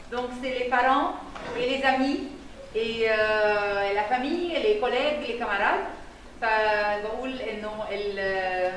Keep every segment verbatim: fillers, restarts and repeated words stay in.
Donc c'est les parents et les amis et euh, la famille et les collègues les camarades. فبقول انه ال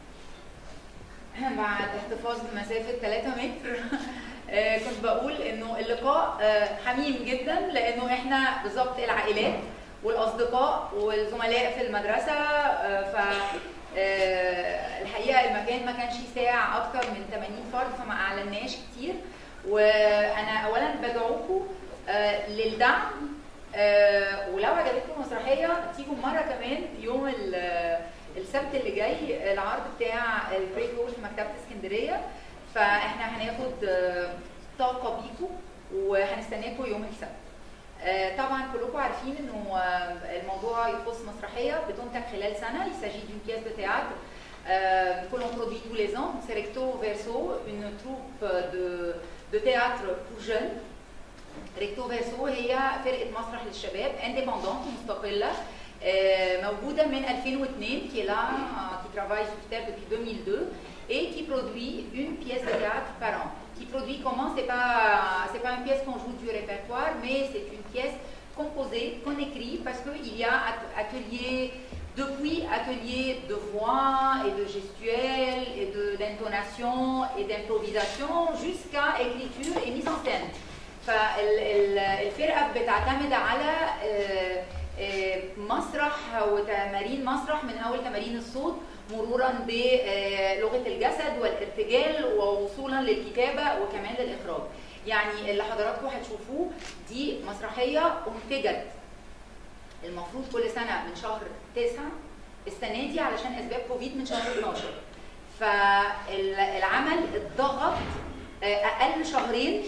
مع احتفاظ بمسافه ثلاثة متر كنت بقول انه اللقاء حميم جدا لانه احنا بالظبط العائلات والاصدقاء والزملاء في المدرسه. ف الحقيقه المكان ما كانش يساع اكتر من ثمانين فرد فما اعلناش كتير. وانا اولا بدعوكم للدعم، ولو عجبتكم المسرحيه تيجوا مره كمان يوم السبت اللي جاي العرض بتاع البريك رول في مكتبه اسكندريه. فاحنا هناخد طاقه بيكم وهنستناكم يوم السبت. طبعا كلكم عارفين انه الموضوع يخص مسرحيه بتنتج خلال سنه. Il s'agit d'une pièce de théâtre que l'on produit tous les ans. C'est Recto Verso, une troupe de de théâtre pour jeunes. Recto Verso هي فرقه مسرح للشباب indépendante مستقله موجوده من ألفين واثنين qui est là, qui travaille sur terre depuis deux mille deux et qui produit une pièce de théâtre par an. Qui produit comment? C'est pas c'est pas une pièce qu'on joue du répertoire, mais c'est une pièce composée, qu'on écrit parce que il y a atelier depuis atelier de voix et de gestuelle et de d'intonation et d'improvisation jusqu'à écriture et mise en scène. فالفرقه بتعتمد على مسرح وتمارين مسرح من اول تمارين الصوت مرورا بلغه الجسد والارتجال ووصولا للكتابه وكمان للاخراج. يعني اللي حضراتكم هتشوفوه دي مسرحيه انتجت المفروض كل سنه من شهر تسعة، السنه دي علشان اسباب كوفيد من شهر اثناشر. فالعمل اتضغط اقل شهرين.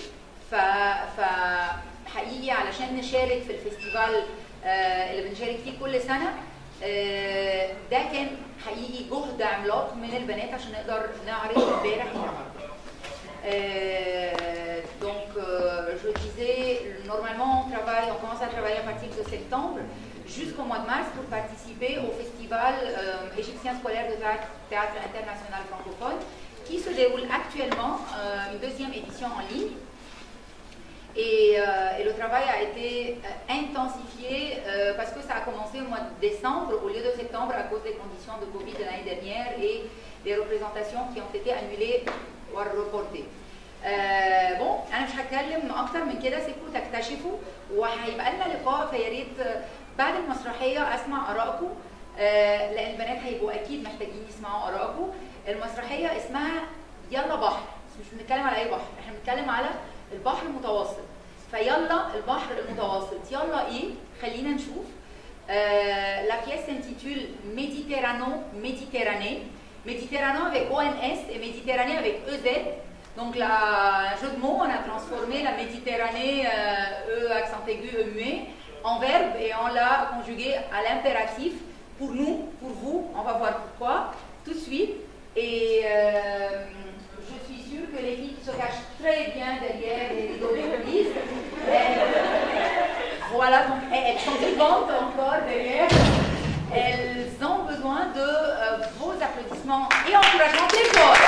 فحقيقي علشان نشارك في الفيستيفال اللي بنشارك فيه كل سنه ده كان حقيقي جهد عملاق من البنات عشان نقدر نعرض امبارح النهارده. Donc je disais normalement on travaille, on commence à travailler à partir de septembre jusqu'au mois de mars pour participer au festival euh, égyptien scolaire de théâtre international francophone qui se déroule actuellement, euh, une deuxième édition en ligne. Et, euh, et le travail a été euh, intensifié euh, parce que ça a commencé au mois de décembre au lieu de septembre à cause des conditions de Covid de l'année dernière et des représentations qui ont été annulées ou reportées. Euh, bon, أنا مش هتكلم أكتر من كده، سيبكم تكتشفوا وهيبقى لنا لقاء. فيا ريت بعد المسرحية أسمع آرائكم آه لأن البنات هيبقوا أكيد محتاجين يسمعوا آرائكم. المسرحية اسمها يلا بحر، بس مش بنتكلم على أي بحر، إحنا بنتكلم على البحر المتوسط. فيلا البحر المتوسط يلا ايه؟ خلينا نشوف. Euh, la pièce s'intitule Méditerrano Méditerranée. Méditerrano avec O N S et Méditerranée avec E Z. Donc la jeu de mots, on a transformé la Méditerranée euh, E accent aigu E muet en verbe et on l'a conjugué à l'impératif pour nous, pour vous. On va voir pourquoi tout de suite. Et euh, je suis sûre que les filles se cachent très bien derrière les rideaux de coulisses. Voilà, donc elles sont vivantes encore derrière. Elles ont besoin de euh, vos applaudissements et encouragements très forts.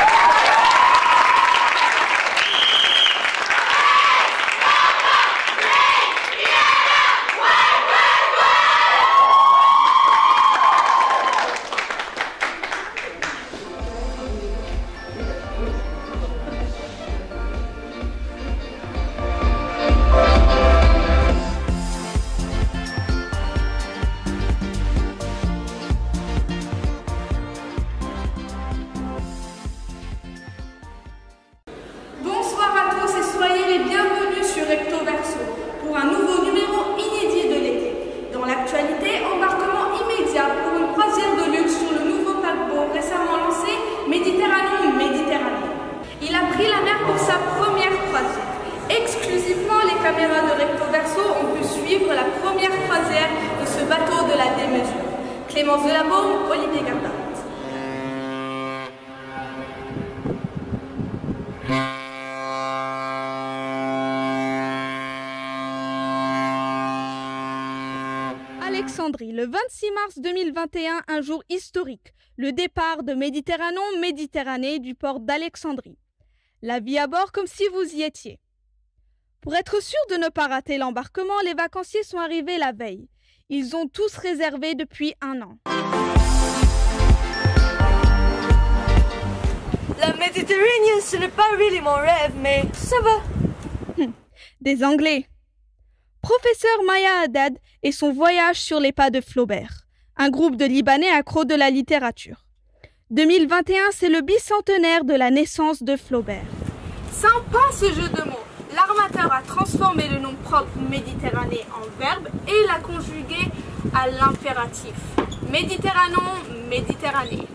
Clémence Delabaume, Olivier Gardin. Alexandrie, le vingt-six mars deux mille vingt et un, un jour historique, le départ de Méditerranon Méditerranée du port d'Alexandrie. La vie à bord comme si vous y étiez. Pour être sûr de ne pas rater l'embarquement, les vacanciers sont arrivés la veille. Ils ont tous réservé depuis un an. La Méditerranée, ce n'est pas really mon rêve, mais ça va. Des Anglais. Professeur Maya Haddad et son voyage sur les pas de Flaubert, un groupe de Libanais accros de la littérature. deux mille vingt et un, c'est le bicentenaire de la naissance de Flaubert. Sympa ce jeu de mots. L'armateur a transformé le nom propre Méditerranée en verbe et l'a conjugué à l'impératif. Méditerranon, Méditerranée.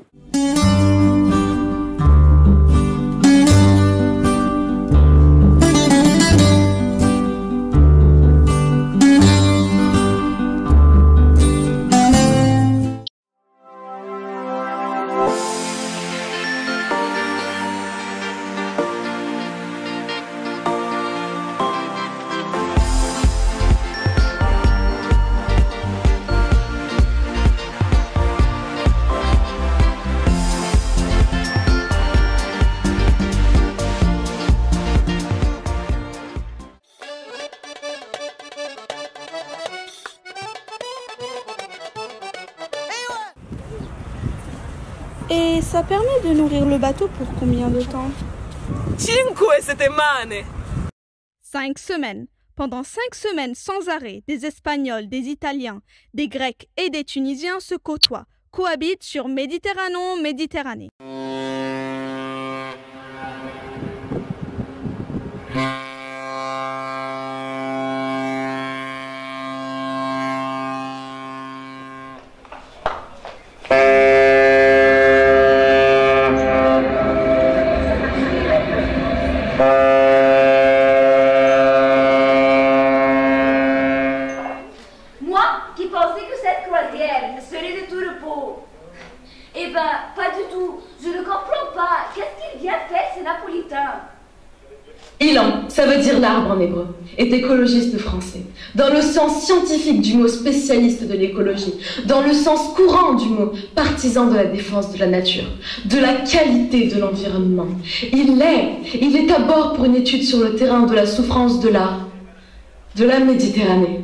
Et ça permet de nourrir le bateau pour combien de temps? Cinque settimane. Cinq semaines. Pendant cinq semaines sans arrêt, des Espagnols, des Italiens, des Grecs et des Tunisiens se côtoient, cohabitent sur Méditerranon, Méditerranée. Eh ben, pas du tout. Je ne comprends pas. Qu'est-ce qu'il vient faire, ces Napolitains? Ilan, ça veut dire l'arbre en hébreu, est écologiste français, dans le sens scientifique du mot spécialiste de l'écologie, dans le sens courant du mot partisan de la défense de la nature, de la qualité de l'environnement. Il est, il est à bord pour une étude sur le terrain de la souffrance de la, de la Méditerranée.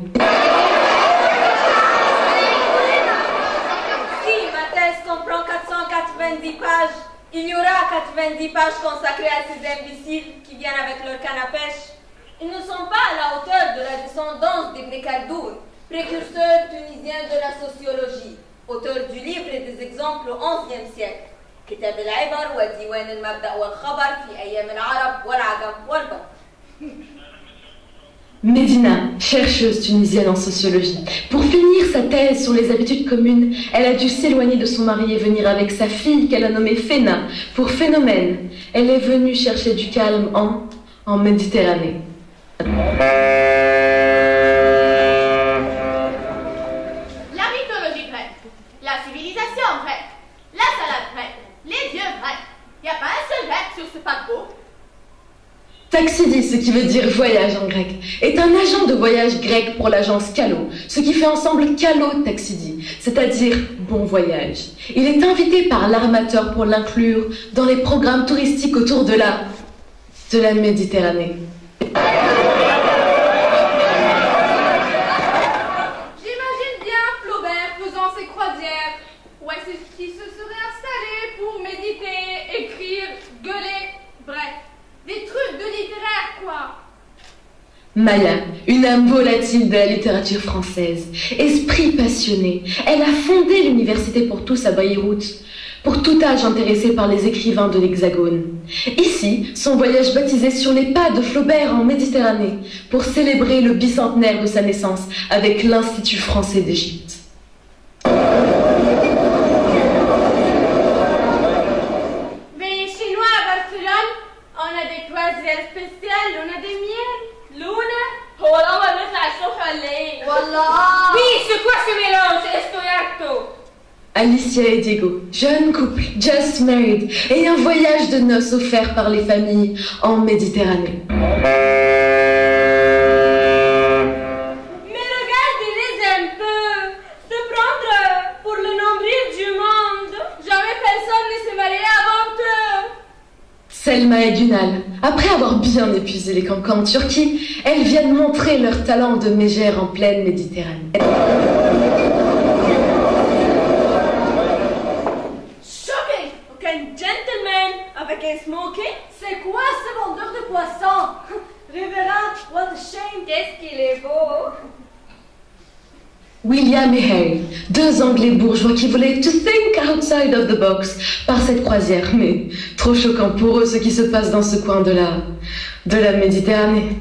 quatre-vingt-dix pages. Il y aura quatre-vingt-dix pages consacrées à ces imbéciles qui viennent avec leur canne à pêche. Ils ne sont pas à la hauteur de la descendance d'Ibn Khaldoun, précurseur tunisien de la sociologie, auteur du livre et des exemples au onzième siècle. كتاب العبر وديوان المبدأ والخبر في أيام العرب والعجم والبر. Médina, chercheuse tunisienne en sociologie. Pour finir sa thèse sur les habitudes communes, elle a dû s'éloigner de son mari et venir avec sa fille qu'elle a nommée Féna, pour phénomène. Elle est venue chercher du calme en, en Méditerranée. La mythologie grecque, la civilisation grecque, la salade grecque, les dieux grecs. Il n'y a pas un seul grec sur ce paquebot. Taxidi, ce qui veut dire voyage en grec, est un agent de voyage grec pour l'agence Calo, ce qui fait ensemble Calo Taxidi, c'est-à-dire bon voyage. Il est invité par l'armateur pour l'inclure dans les programmes touristiques autour de la, de la Méditerranée. J'imagine bien Flaubert faisant ses croisières. Où est-ce qu'il se serait installé pour méditer, écrire, gueuler, bref. Des trucs de littéraire, quoi. Maya, une âme volatile de la littérature française, esprit passionné, elle a fondé l'université pour tous à Beyrouth, pour tout âge intéressé par les écrivains de l'Hexagone. Ici, son voyage baptisé sur les pas de Flaubert en Méditerranée, pour célébrer le bicentenaire de sa naissance avec l'Institut français d'Égypte. spécial, on a des miels. Luna? هو القمر بيطلع الصبح ولا ايه؟ والله. Oui, c'est quoi ce mélange? Esto y acto? Alicia et Diego, jeune couple, just married, et un voyage de noces offert par les familles en Méditerranée. Mais regardez-les un peu, se prendre pour le nombril du monde. Jamais personne ne s'est marié avant eux. Selma et Günal, après avoir bien épuisé les cancans en Turquie, elles viennent montrer leur talent de mégère en pleine Méditerranée. Choqué! Aucun gentleman avec un smoking? C'est quoi ce vendeur de poissons? Révérend, what a shame! Qu'est-ce qu'il est beau! William et Harry, deux Anglais bourgeois qui voulaient to think outside of the box par cette croisière, mais trop choquant pour eux ce qui se passe dans ce coin de la, de la Méditerranée.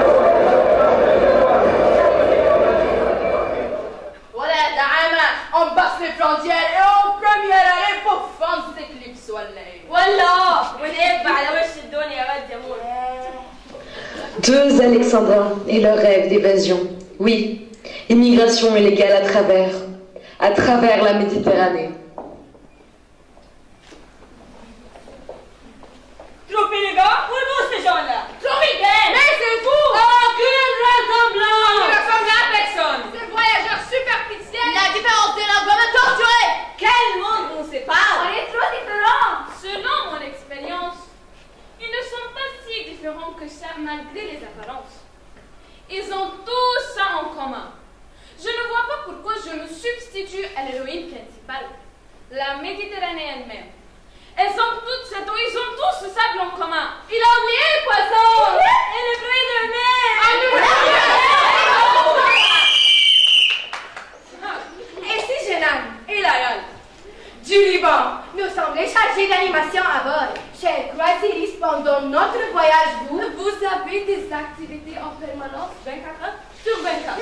Voilà, Dahama, on passe les frontières et en première année pour fendre cette clips soleil. Voilà! ونقف على وش الدنيا غد يا مول. Deux Alexandrins et leur rêve d'évasion. Oui. Immigration illégale à travers, à travers la Méditerranée. Trouvez les gars, où sont ces gens-là? Trouvez bien! Mais c'est vous! Aucune ressemblance! Il ne ressemble à personne! Ces voyageurs superficiels! La différence des langues va me torturer! Quel monde nous sépare? On est trop différents. Selon mon expérience, ils ne sont pas si différents que ça malgré les apparences. Ils ont tout ça en commun. Je ne vois pas pourquoi je me substitue à l'héroïne principale, la Méditerranée elle-même. Elles ont toutes cette eau, ils ont tous ce sable en commun. Il a oublié le poisson et le bruit de mer. Et si Jeanne et Layal du Liban nous sommes les chargés d'animation à bord, chers croisiéristes, pendant notre voyage, vous, Vous avez des activités en permanence vingt-quatre heures sur vingt-quatre.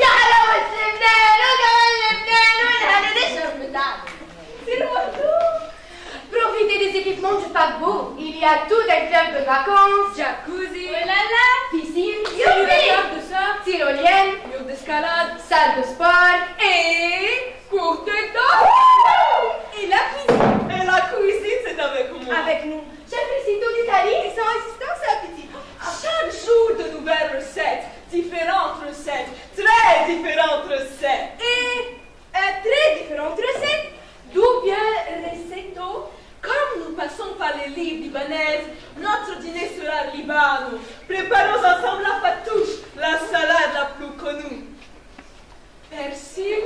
Profitez des équipements du paquebot. Il y a tout un club de vacances, Jacuzzi, piscine, simulateur de surf, tyrolienne, mur d'escalade, salle de sport Et cours de danse. Et la cuisine. Et la cuisine, c'est avec moi. avec nous. Chef Risito d'Italie et sans assistance à petit. Chaque jour de nouvelles recettes, différentes recettes, très différentes recettes. Et euh, très différentes recettes. D'où vient Recetto? Comme nous passons par les livres libanaises, notre dîner sera libano. Préparons ensemble la fatouche, la salade la plus connue. Persil.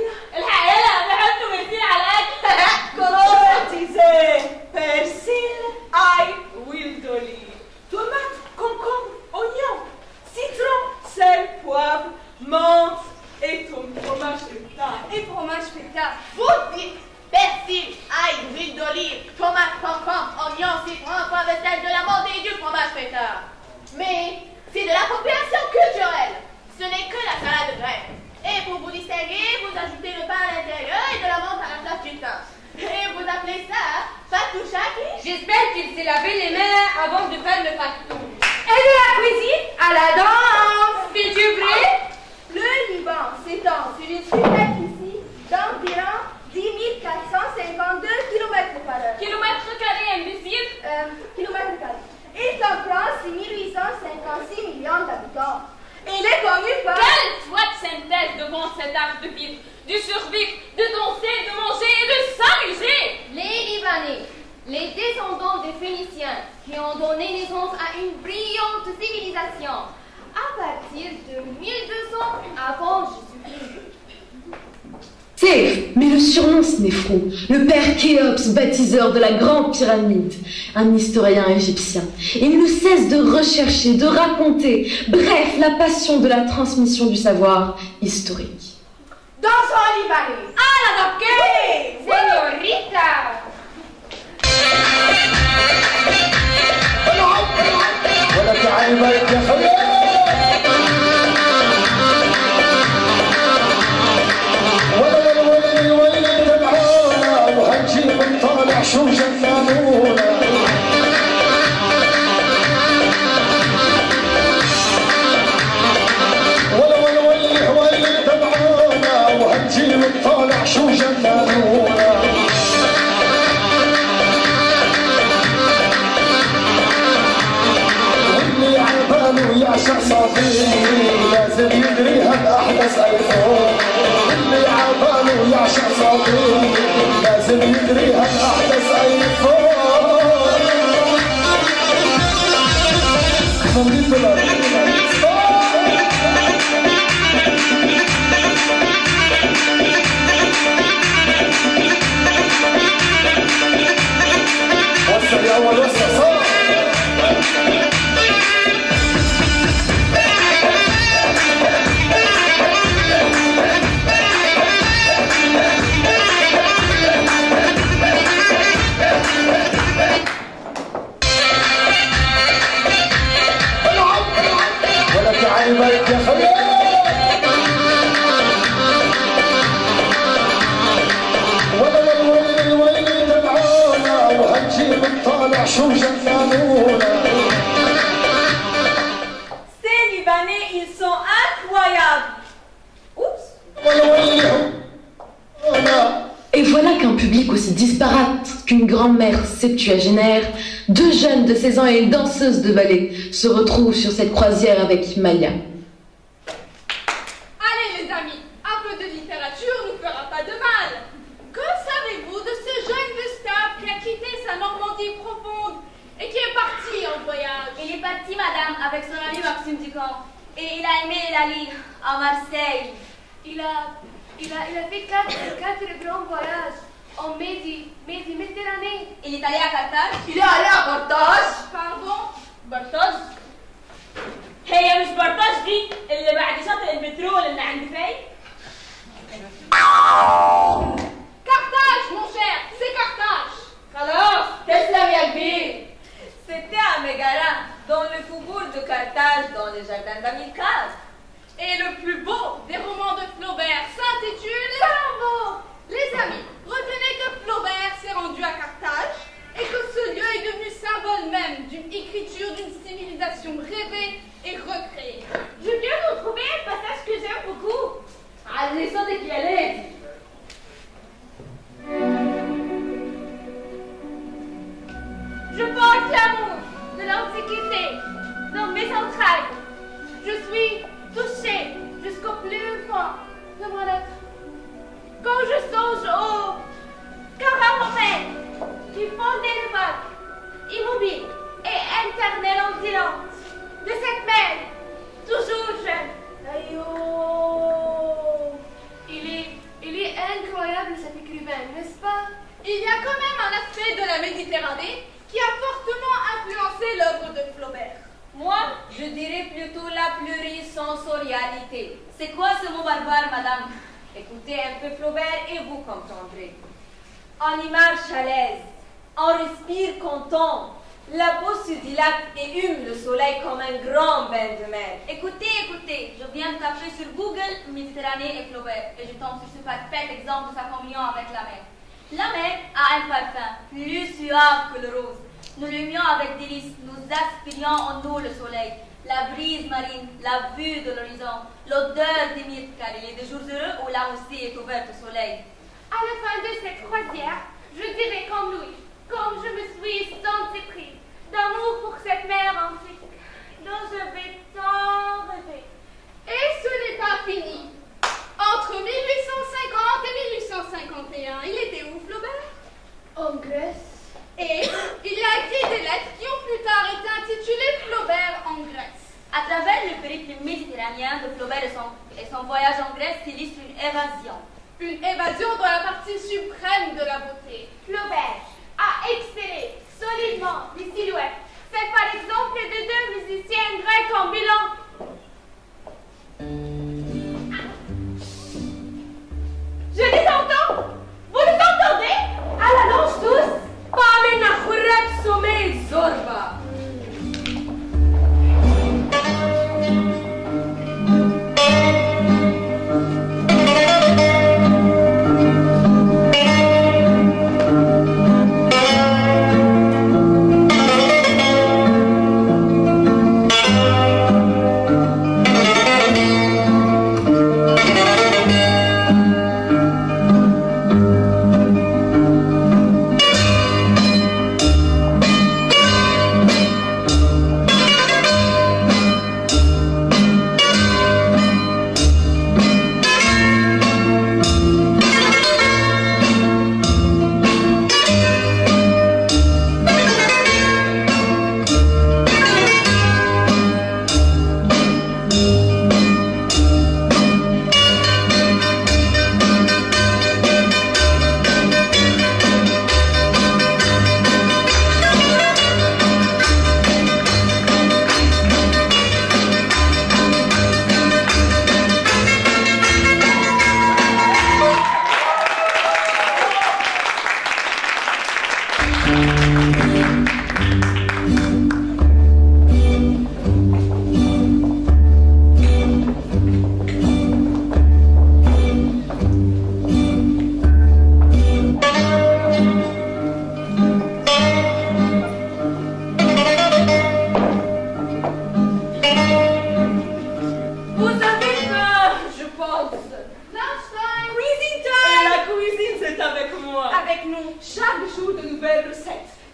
Je disais persil, ail, huile d'olive, tomate, concombre, oignon, citron, sel, poivre, menthe et ton fromage feta. Et fromage feta. Vous dites persil, ail, huile d'olive, tomate, concombre, oignon, citron, poivre, sel, de la menthe et du fromage feta. Mais c'est de l'appropriation culturelle. Ce n'est que la salade de graines. Et pour vous distinguer, vous ajoutez le pain à l'intérieur et de la menthe à la place du thym. Et vous appelez ça fatouchaki? J'espère qu'il s'est lavé les mains avant de faire le fatou. Et de la cuisine à la danse. Fais-tu vrai? Le Liban s'étend sur une superficie d'environ dix mille quatre cent cinquante-deux kilomètres par heure. Kilomètre carré, imbécile. Euh, kilomètres carrés. Il comprend six mille huit cent cinquante-six millions d'habitants. Il est connu par... Quelle foi de synthèse devant cet art de vivre, du survivre, de danser, de manger et de s'amuser. Les Libanais, les descendants des Phéniciens qui ont donné naissance à une brillante civilisation à partir de mille deux cents avant Jésus-Christ. C'est, mais le surnom Snéphron, le père Khéops, baptiseur de la grande pyramide, un historien égyptien. Il ne cesse de rechercher, de raconter, bref, la passion de la transmission du savoir historique. Dansons libanais. Ah, la doquée, señorita. شو جنانونا ولا ولا ولا ولا تبعونا وهالجيل الطالع شو جنانونا واللي عباله يعشق صافي لازم يدري هالأحدث أيفون واللي عباله يعشق صافي لازم يدري هالأحدث أيفون Ces Libanais, ils sont incroyables. Oups. Et voilà qu'un public aussi disparate qu'une grand-mère septuagénaire, deux jeunes de seize ans et une danseuse de ballet se retrouvent sur cette croisière avec Maya. Allez les amis, un peu de littérature nous fera pas de mal. Que savez-vous de ce jeune Gustave qui a quitté sa Normandie profonde et qui est parti en voyage? Il est parti, madame, avec son ami Maxime Ducamp. Et il a aimé la ligne à Marseille. Il a, il a, il a fait quatre, quatre grands voyages en Médi, Médi, Méditerranée. Il est allé à Carthage. Il est allé à Carthage. Pardon? برطاج هي مش برطاج دي اللي بعد شاطئ البترول اللي عند فاي Carthage, mon cher, c'est Carthage. خلاص تسلم يا كبير. C'était à Mégara, dans le faubourg de Carthage, dans les jardins d'Amilcare. Et le plus beau des romans de Flaubert s'intitule Colombo. Les amis, retenez que Flaubert s'est rendu à Carthage et que ce lieu est devenu symbole même d'une écriture, d'une civilisation rêvée et recréée. Je viens de trouver un passage que j'aime beaucoup. À l'essor des Pialettes. Je porte l'amour de l'Antiquité dans mes entrailles. Je suis touchée jusqu'au plus fond de mon être. Quand je songe au Caramel qui fondait les vagues, immobile et éternelle de cette mer, toujours jeune. Aïe-oh. Il est, il est incroyable cet écrivain, n'est-ce pas? Il y a quand même un aspect de la Méditerranée qui a fortement influencé l'œuvre de Flaubert. Moi, je dirais plutôt la plurisensorialité. C'est quoi ce mot barbare, madame? Écoutez un peu Flaubert et vous comprendrez. On y marche à l'aise, on respire content, la peau se dilate et hume le soleil comme un grand bain de mer. Écoutez, écoutez, je viens de taper sur Google Méditerranée et Flaubert et je tombe sur ce parfait exemple de sa communion avec la mer. La mer a un parfum plus suave que le rose. Nous l'aimions avec délice, nous aspirions en nous le soleil, la brise marine, la vue de l'horizon, l'odeur des myrtes, car il est des jours heureux où la Russie est ouverte au soleil. À la fin de cette croisière, je dirais comme Louis, comme je me suis sentie prise d'amour pour cette mer antique dont je vais tant rêver. Et ce n'est pas fini. Entre mille huit cent cinquante et mille huit cent cinquante et un, il était où, Flaubert? En Grèce. Et il a écrit des lettres qui ont plus tard été intitulées Flaubert en Grèce. À travers le périple méditerranéen de Flaubert et son, et son voyage en Grèce s'illustre une évasion. Une évasion dans la partie suprême de la beauté. Flaubert a excellé solidement les silhouettes. C'est par exemple de deux musiciens grecs en bilan. Je les entends. Vous les entendez? À la longe tous. Pamena khurab sommeil zorba.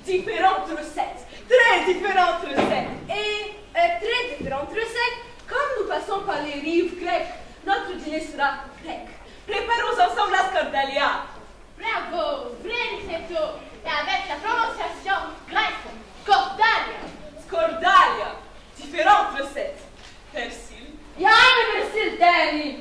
différentes recettes, très différentes recettes. Et euh, très différentes recettes, comme nous passons par les rives grecques, notre dîner sera grec. Préparons ensemble la scordalia. Bravo, vrai risetto. Et avec la prononciation grecque, scordalia. Scordalia, différentes recettes. Persil. يعني persil تاني.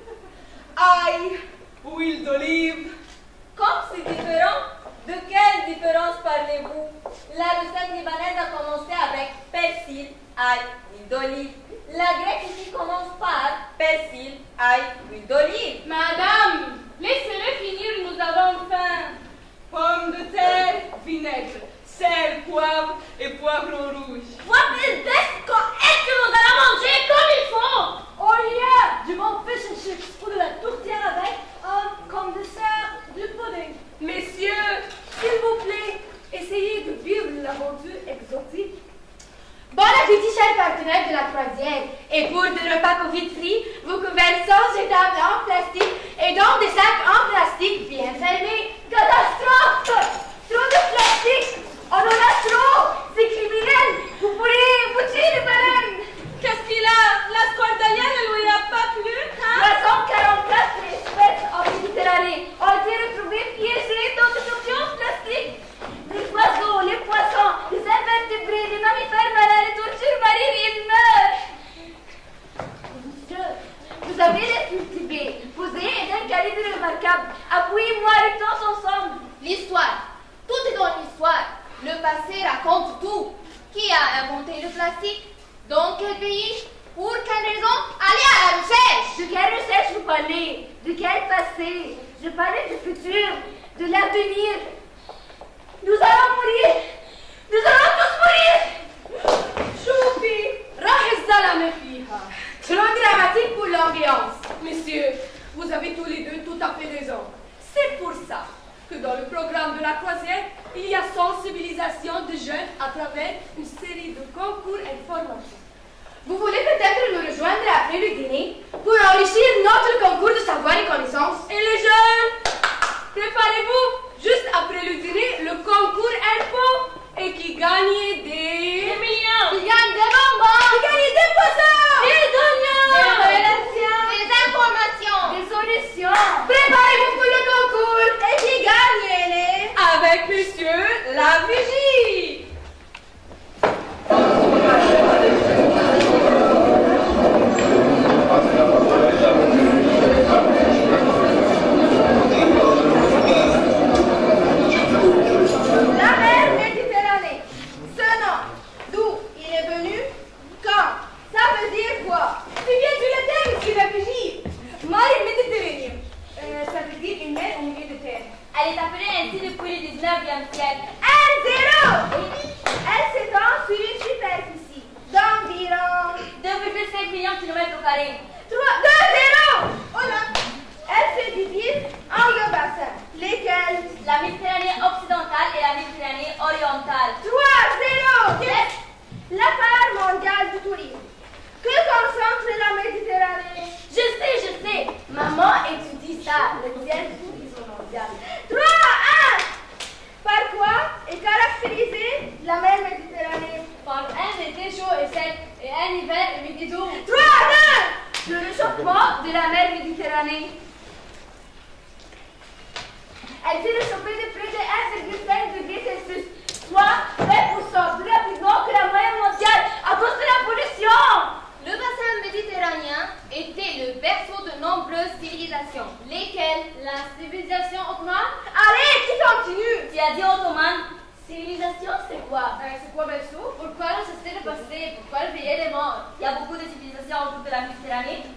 Ail, huile d'olive. Comme c'est différent, de quelle différence parlez-vous? La recette libanaise a commencé avec persil, ail, huile d'olive. La grecque ici commence par persil, ail, huile d'olive. Madame, laissez-le finir, nous avons faim. Pommes de terre, vinaigre, sel, poivre et poivron rouge. What is this? Quand est-ce que nous allons manger comme il faut? Au lieu du bon fish and chips ou de la tourtière avec, euh, comme dessert, du pudding. Messieurs, S'il vous plaît, essayez de vivre l'aventure exotique. Bon appétit, chers partenaires de la croisière. Et pour des repas Covid-free, vos couverts sont jetables en plastique et dans des sacs en plastique bien fermés. Catastrophe! Trop de plastique! On en a trop! C'est criminel! Vous pourrez vous tuer les baleines! Qu'est-ce qu'il a? La scordalia ne lui a pas plu, hein? trois cent quarante-quatre espèces en Méditerranée ont été retrouvées piégées dans des objets en plastique. Les oiseaux, les poissons, les invertébrés, les mammifères marins, les tortues marines, ils meurent. Monsieur, vous avez les cultivés, posés et d'un calibre remarquable. Appuyez-moi et tous ensemble. L'histoire. Tout est dans l'histoire. Le passé raconte tout. Qui a inventé le plastique? Dans quel pays? Pour quelle raison? Allez à la recherche. De quelle recherche vous parlez? De quel passé? Je parlais du futur, de l'avenir. Nous allons mourir. Nous allons tous mourir. Choupi, راح الزلمة فيها. Trop dramatique pour l'ambiance. Messieurs, vous avez tous les deux tout à fait raison. C'est pour ça que dans le programme de la croisière, il y a sensibilisation de jeunes à travers une série de concours informatifs. Vous voulez peut-être nous rejoindre après le dîner pour enrichir notre concours de savoir et connaissances. Et les jeunes, préparez-vous, juste après le dîner, le concours info et qui gagne des... Des millions. Qui gagne des bonbons. Qui gagne des poissons. Des oignons. Des révélations. Des informations. Des solutions. Préparez-vous pour le concours. Et qui gagne les... Avec monsieur la vigie. La mer Méditerranée. Ce nom, d'où il est venu? Quand? Ça veut dire quoi? C'est bien du latin, monsieur la vigie. Mare Méditerranée. Euh, ça veut dire une mer au milieu de terre. Elle est appelée ainsi depuis le dix-neuvième siècle. Un zéro. Elle s'étend sur une superficie d'environ deux virgule cinq millions de kilomètres carrés. trois, deux zéro. Oh là. Elle se divise en deux bassins, lesquels? La Méditerranée occidentale et la Méditerranée orientale. trois zéro. Yes. La part mondiale du tourisme. Que concentre la Méditerranée? Je sais, je sais. Maman étudie ça, le tiers du tourisme mondial. trois un. Par quoi est caractérisée la mer Méditerranée? Par un été chaud et sec et un hiver humide et doux. trois deux. Le réchauffement de la mer Méditerranée. Elle s'est réchauffée de près de un virgule cinq degrés Celsius, soit vingt pour cent plus rapidement que la moyenne mondiale à cause de la pollution. Le bassin méditerranéen était le berceau de nombreuses civilisations. Lesquelles? La civilisation ottomane. Allez, qui continue? Tu as dit ottomane. Civilisation, c'est quoi? Euh, c'est quoi, berceau? Pourquoi le cesser de passer? Pourquoi le veiller les morts? Il y a beaucoup de civilisations autour de la Méditerranée.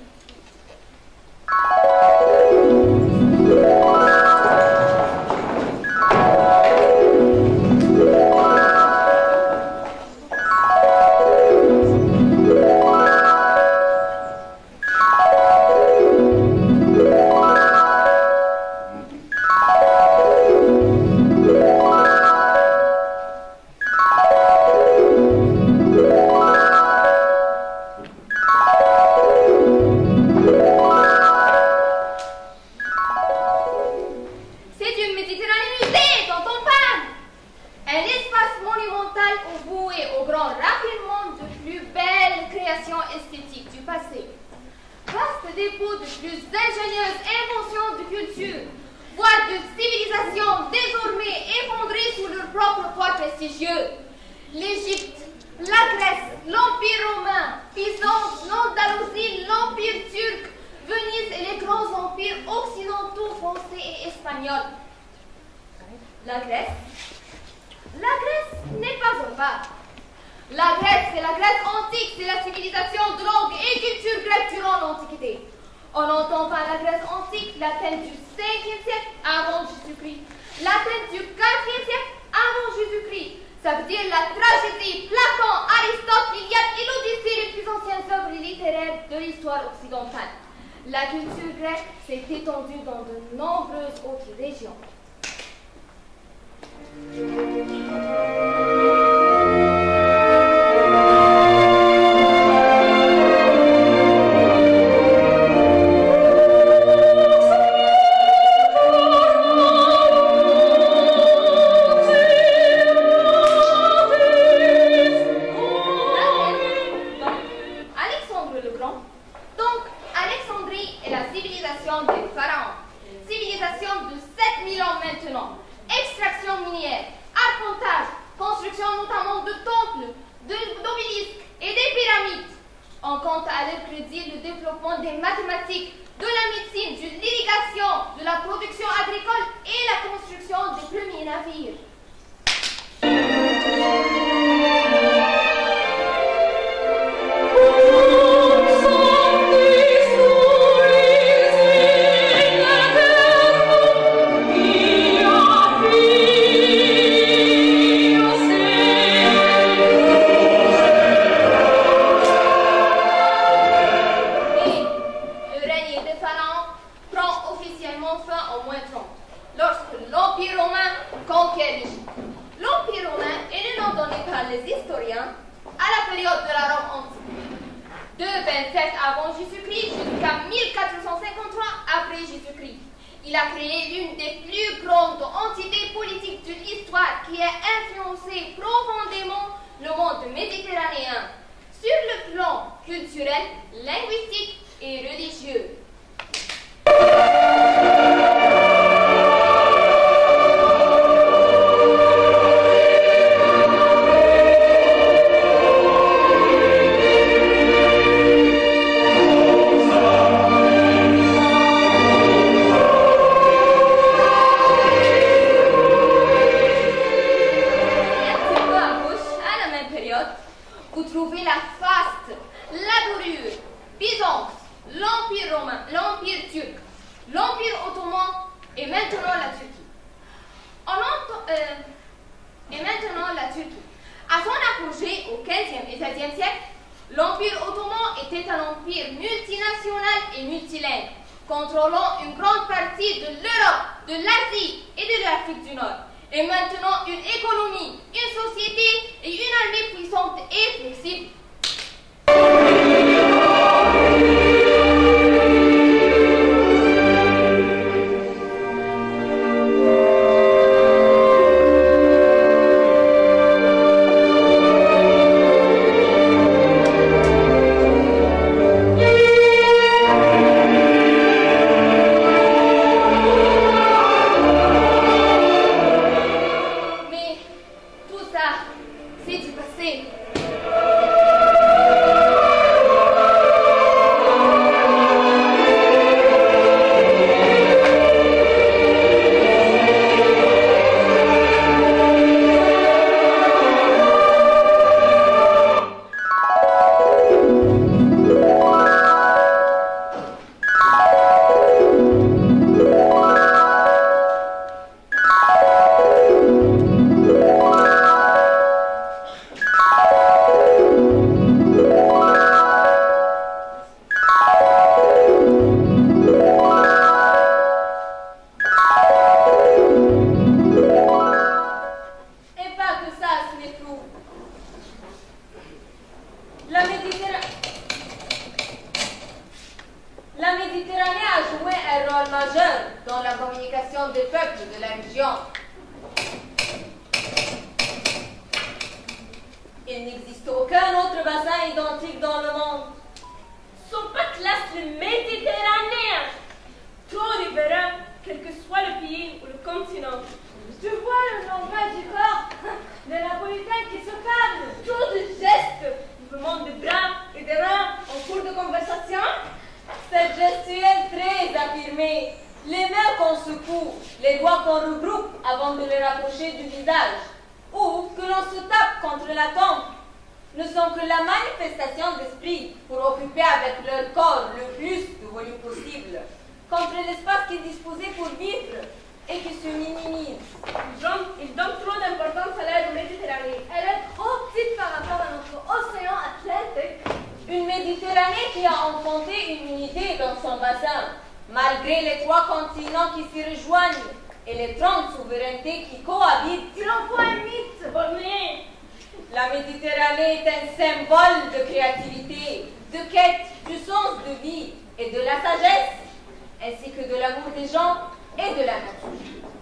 C'est une Méditerranée musée, tonton Pan. Un espace espace monumental voué au grand raffinement de plus belles créations esthétiques du passé. Vaste dépôt de plus ingénieuses inventions de culture, voire de civilisations désormais effondrées sous leur propre poids prestigieux. L'Égypte, la Grèce, l'Empire romain, Byzance, l'Andalousie, l'Empire turc, Venise et les grands empires occidentaux, français et espagnols. La Grèce La Grèce n'est pas un phare. La Grèce, c'est la Grèce antique, c'est la civilisation de langue et culture grecque durant l'Antiquité. On entend par la Grèce antique l'Athènes du cinquième siècle avant Jésus-Christ, l'Athènes du quatrième siècle avant Jésus-Christ. Ça veut dire la tragédie, Platon, Aristote, l'Iliade et l'Odyssée, les plus anciennes œuvres littéraires de l'histoire occidentale. La culture grecque s'est étendue dans de nombreuses autres régions. qu'il n'existe aucun autre bassin identique dans le monde. Sont pas classe le Méditerranée. Trop riverains, quel que soit le pays ou le continent. Tu vois le langage du corps de Napolitain qui se parle. Trop de gestes, mouvements de bras et de reins en cours de conversation. Cette gestuelle très affirmée, les mains qu'on secoue, les doigts qu'on regroupe avant de les rapprocher du visage, ou que l'on se tape contre la tempe, ne sont que la manifestation d'esprit pour occuper avec leur corps le plus de volume possible, contre l'espace qui est disposé pour vivre et qui se minimise. Ils donnent, ils donnent trop d'importance à l'air Méditerranée. Elle est trop petite par rapport à notre océan Atlantique. Une Méditerranée qui a enfanté une unité dans son bassin, malgré les trois continents qui s'y rejoignent et les trente souverainetés qui cohabitent. Il en faut un mythe borné. La Méditerranée est un symbole de créativité, de quête, du sens de vie et de la sagesse, ainsi que de l'amour des gens et de la nature.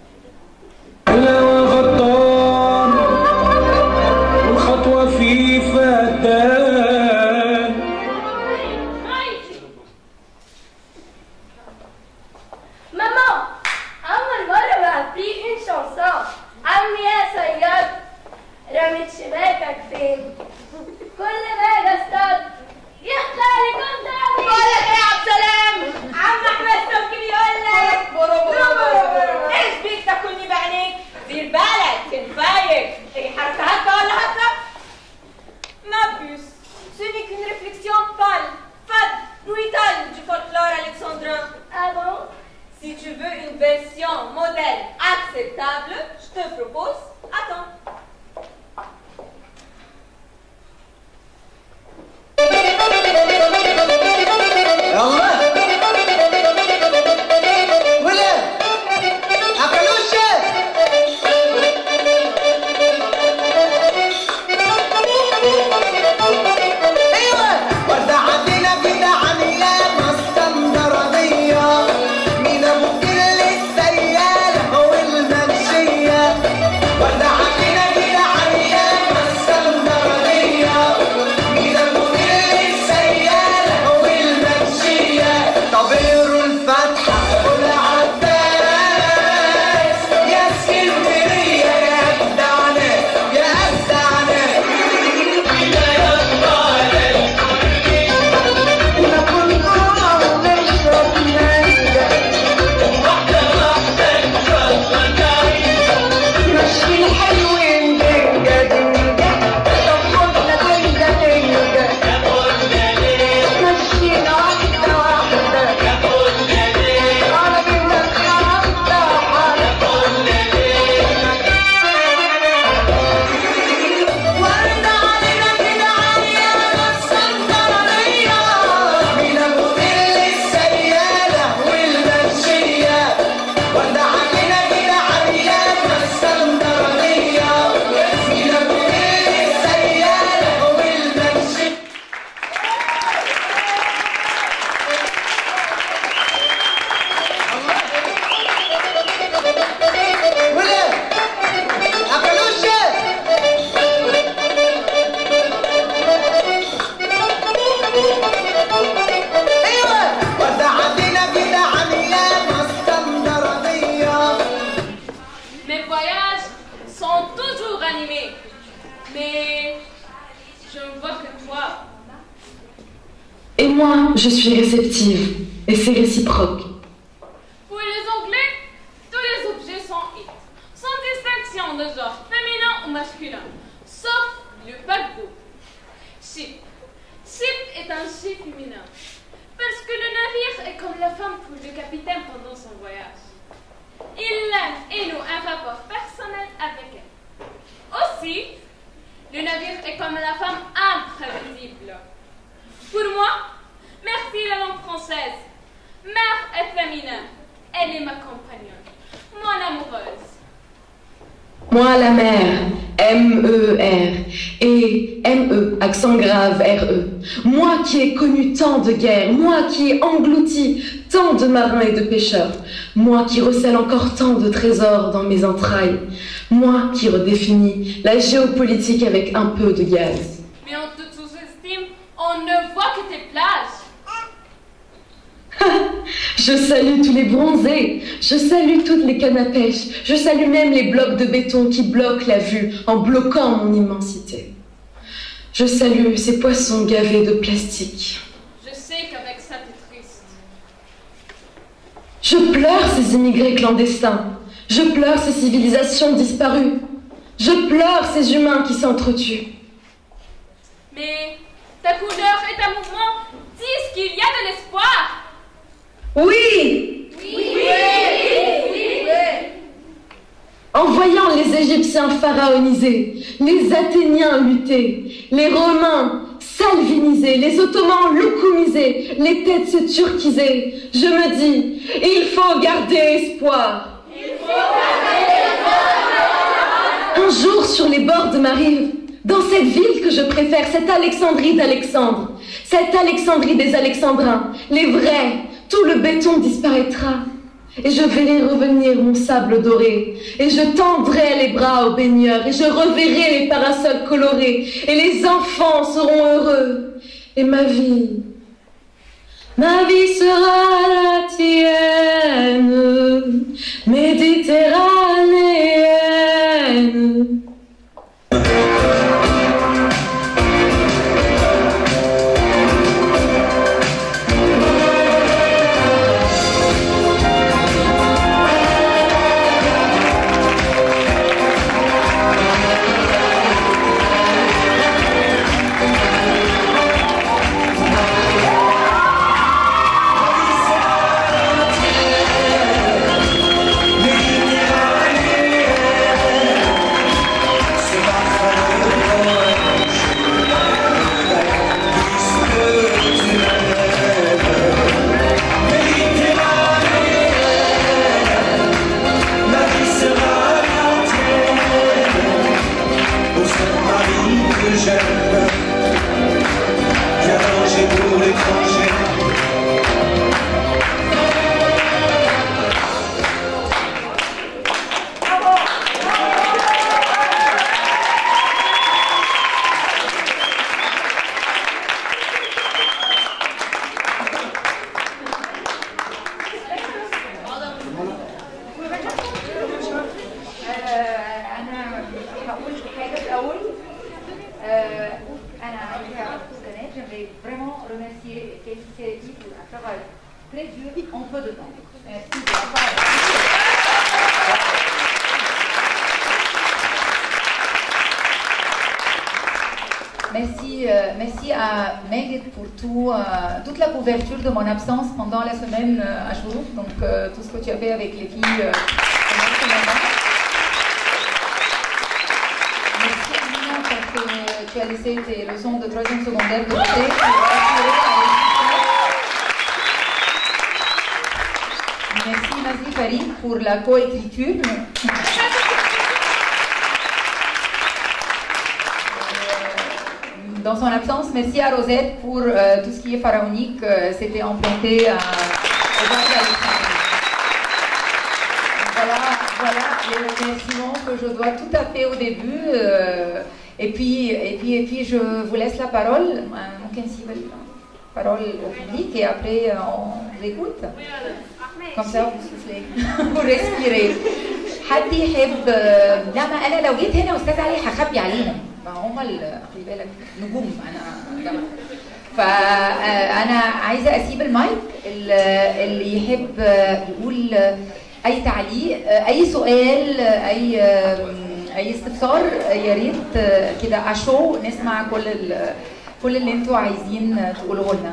Maman, Amal Mara m'a appris une chanson. Amia Sayad, Ramit Shibek Aktim. كل ما قصدت يطلع لك قدامي. بقول لك ايه يا عبد السلام؟ عم احمد توكل يقول لك ايش بيك تاكلني بعينيك؟ دير بالك تنفايق. هي حركه هكا ولا هكا؟ Ma puce, ce n'est qu'une réflexion pâle, fade, brutale du folklore alexandrin. Ah bon? Si tu veux une version moderne acceptable, je te propose, attends. يلا ولا عقلوشة ايوه ورده عندنا كده عن ايام اسكندرانيه مين ابو كل السياله والمنشيه ورده عندنا كده عن ايام اسكندرانيه مين ابو كل السياله والمنشيه طبيعوا الفتحه والعباس يا اسكندريه يا ابدعنا يا ابدعنا Mes voyages sont toujours animés, mais je ne vois que toi. Et moi, je suis réceptive, et c'est réciproque. Pour les Anglais, tous les objets sont it, sans distinction de genre féminin ou masculin, sauf le paquebot. Ship. Ship est un ship féminin, parce que le navire est comme la femme pour le capitaine pendant son voyage. Il l'aime et noue un rapport personnel avec elle. Aussi, le navire est comme la femme imprévisible. Pour moi, merci la langue française. Mère est féminin. Elle est ma compagnonne, mon amoureuse. Moi, la mer, M E R, et M E accent grave, R E. Moi qui ai connu tant de guerres, moi qui ai englouti tant de marins et de pêcheurs, moi qui recèle encore tant de trésors dans mes entrailles, moi qui redéfinis la géopolitique avec un peu de gaz. Mais on te sous-estime, on ne voit que tes plages. Je salue tous les bronzés, je salue toutes les cannes à pêche, je salue même les blocs de béton qui bloquent la vue en bloquant mon immensité. Je salue ces poissons gavés de plastique. Je sais qu'avec ça t'es triste. Je pleure ces immigrés clandestins, je pleure ces civilisations disparues, je pleure ces humains qui s'entretuent. Mais ta couleur et ta mouvement disent qu'il y a de l'espoir. Oui! Oui! Oui! Oui! Oui! En voyant les Égyptiens pharaonisés, les Athéniens lutter, les Romains salvinisés, les Ottomans loucoumisés, les têtes se turquiser, je me dis, il faut garder espoir. Il faut garder espoir. Un jour, sur les bords de ma rive, dans cette ville que je préfère, cette Alexandrie d'Alexandre, cette Alexandrie des Alexandrins, les vrais, tout le béton disparaîtra. Et je verrai revenir mon sable doré, et je tendrai les bras aux baigneurs, et je reverrai les parasols colorés, et les enfants seront heureux, et ma vie, ma vie sera la tienne, méditerranéenne. Merci, euh, merci à Meg pour tout, euh, toute la couverture de mon absence pendant la semaine euh, à Chourouf, donc euh, tout ce que tu as fait avec les filles euh, pendant ce moment. Merci Amina parce que tu as laissé tes leçons de troisième secondaire de côté pour assurer à Merci Nazi Farid pour la coécriture. Dans son absence, merci à Rosette pour euh, tout ce qui est pharaonique. Euh, C'était implanté à, au bord d'Alexandrie. Voilà, voilà les remerciements que je dois tout à fait au début. Euh, et, puis, et, puis, et puis, je vous laisse la parole. Parole au public et après on vous écoute. Comme ça, vous soufflez. Vous respirez. حد يحب لا ما انا لو جيت هنا استاذ علي هخبي عليهم هم خلي بالك نجوم انا جماعه فانا عايزه اسيب المايك اللي يحب يقول اي تعليق اي سؤال اي اي استفسار يا ريت كده عشو نسمع كل كل اللي انتوا عايزين تقولوه لنا.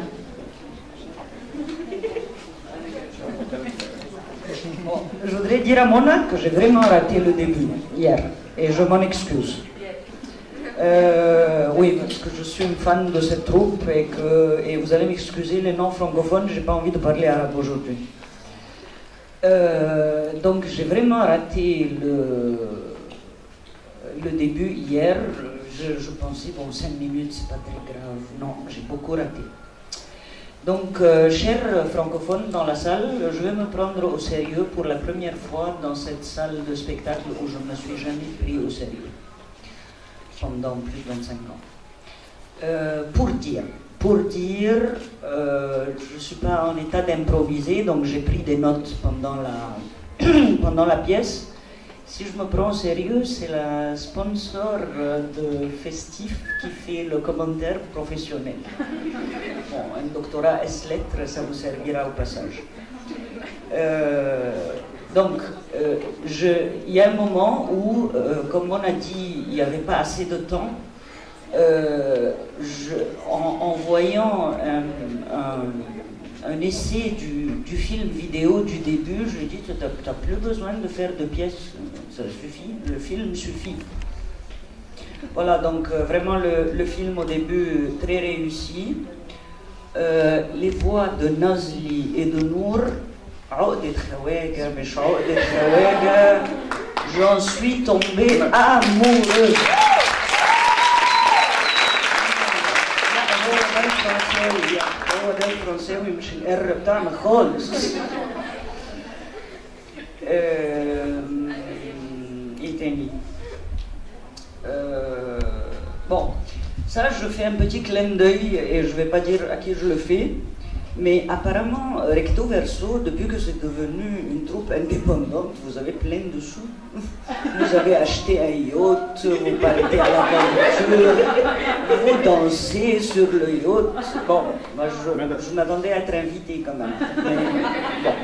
Bon, je voudrais dire à Mona que j'ai vraiment raté le début hier et je m'en excuse. Euh, oui, parce que je suis une fan de cette troupe et que et vous allez m'excuser, les non francophones, j'ai pas envie de parler arabe aujourd'hui. Euh, donc j'ai vraiment raté le, le début hier, je, je pensais, bon, cinq minutes, c'est pas très grave. Non, j'ai beaucoup raté. Donc, euh, chers francophones dans la salle, je vais me prendre au sérieux pour la première fois dans cette salle de spectacle où je ne me suis jamais pris au sérieux, pendant plus de vingt-cinq ans. Euh, pour dire, pour dire, euh, je ne suis pas en état d'improviser, donc j'ai pris des notes pendant la, pendant la pièce. Si je me prends au sérieux, c'est la sponsor de Festif qui fait le commentaire professionnel. Bon, un doctorat S-lettres, ça vous servira au passage. Euh, donc, euh, je, il y a un moment où, euh, comme on a dit, il n'y avait pas assez de temps. Euh, je, en, en voyant un, un, un essai du, du film vidéo du début, je lui ai dit, tu n'as plus besoin de faire de pièces, ça suffit, le film suffit. Voilà, donc euh, vraiment le, le film au début très réussi. Euh, les voix de Nazli et de Nour, j'en suis tombée amoureuse. هو ده الفرنساوي مش الار بتاعنا خالص. ايه تاني؟ Bon, ça je fais un petit clin d'œil et je vais pas dire à qui je le fais, mais apparemment Recto Verso, depuis que c'est devenu une troupe indépendante, vous avez plein de sous. Vous avez acheté un yacht, vous partez à l'aventure, vous dansez sur le yacht. Bon, moi je, je m'attendais à être invité quand même. Mais, bon.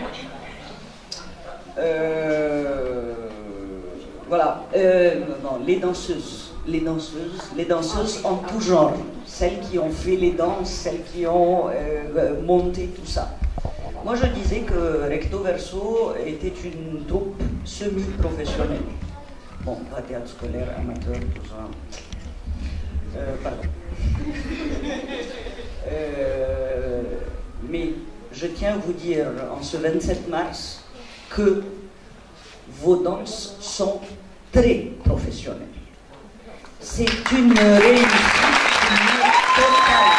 Euh, voilà. Euh, non, les danseuses, les danseuses, les danseuses en tout genre. Celles qui ont fait les danses, celles qui ont euh, monté tout ça. Moi, je disais que Recto Verso était une troupe semi-professionnelle. Bon, pas théâtre scolaire, amateur, tout ça. Euh, pardon. euh, mais je tiens à vous dire, en ce vingt-sept mars, que vos danses sont très professionnelles. C'est une réussite totale.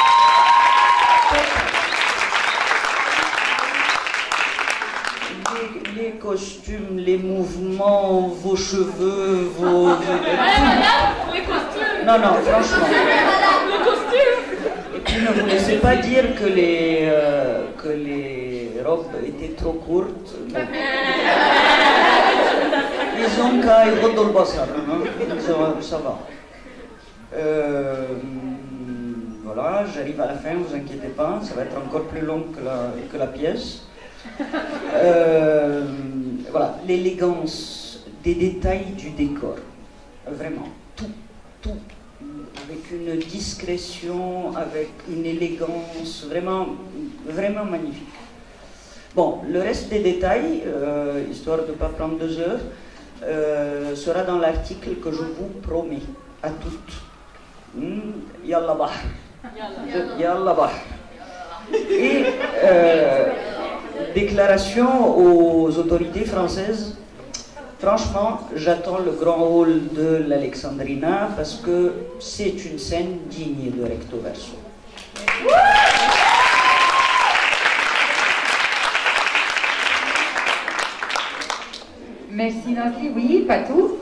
Les, les costumes, les mouvements, vos cheveux, vos... vos les costumes. Non, non, franchement. Les costumes. Et puis ne vous laissez pas dire que les, euh, que les robes étaient trop courtes. Bon. Ils ont qu'à y redolbasser, hein. Ça va. Euh, voilà, j'arrive à la fin, vous inquiétez pas, ça va être encore plus long que la, que la pièce. Euh, voilà, l'élégance des détails du décor, vraiment, tout, tout, avec une discrétion, avec une élégance, vraiment, vraiment magnifique. Bon, le reste des détails, euh, histoire de ne pas prendre deux heures, euh, sera dans l'article que je vous promets à toutes. Yalla bah. Yalla bah. Et euh, déclaration aux autorités françaises. Franchement, j'attends le grand hall de l'Alexandrina parce que c'est une scène digne de Recto Verso. Merci Nancy. Oui, Patou.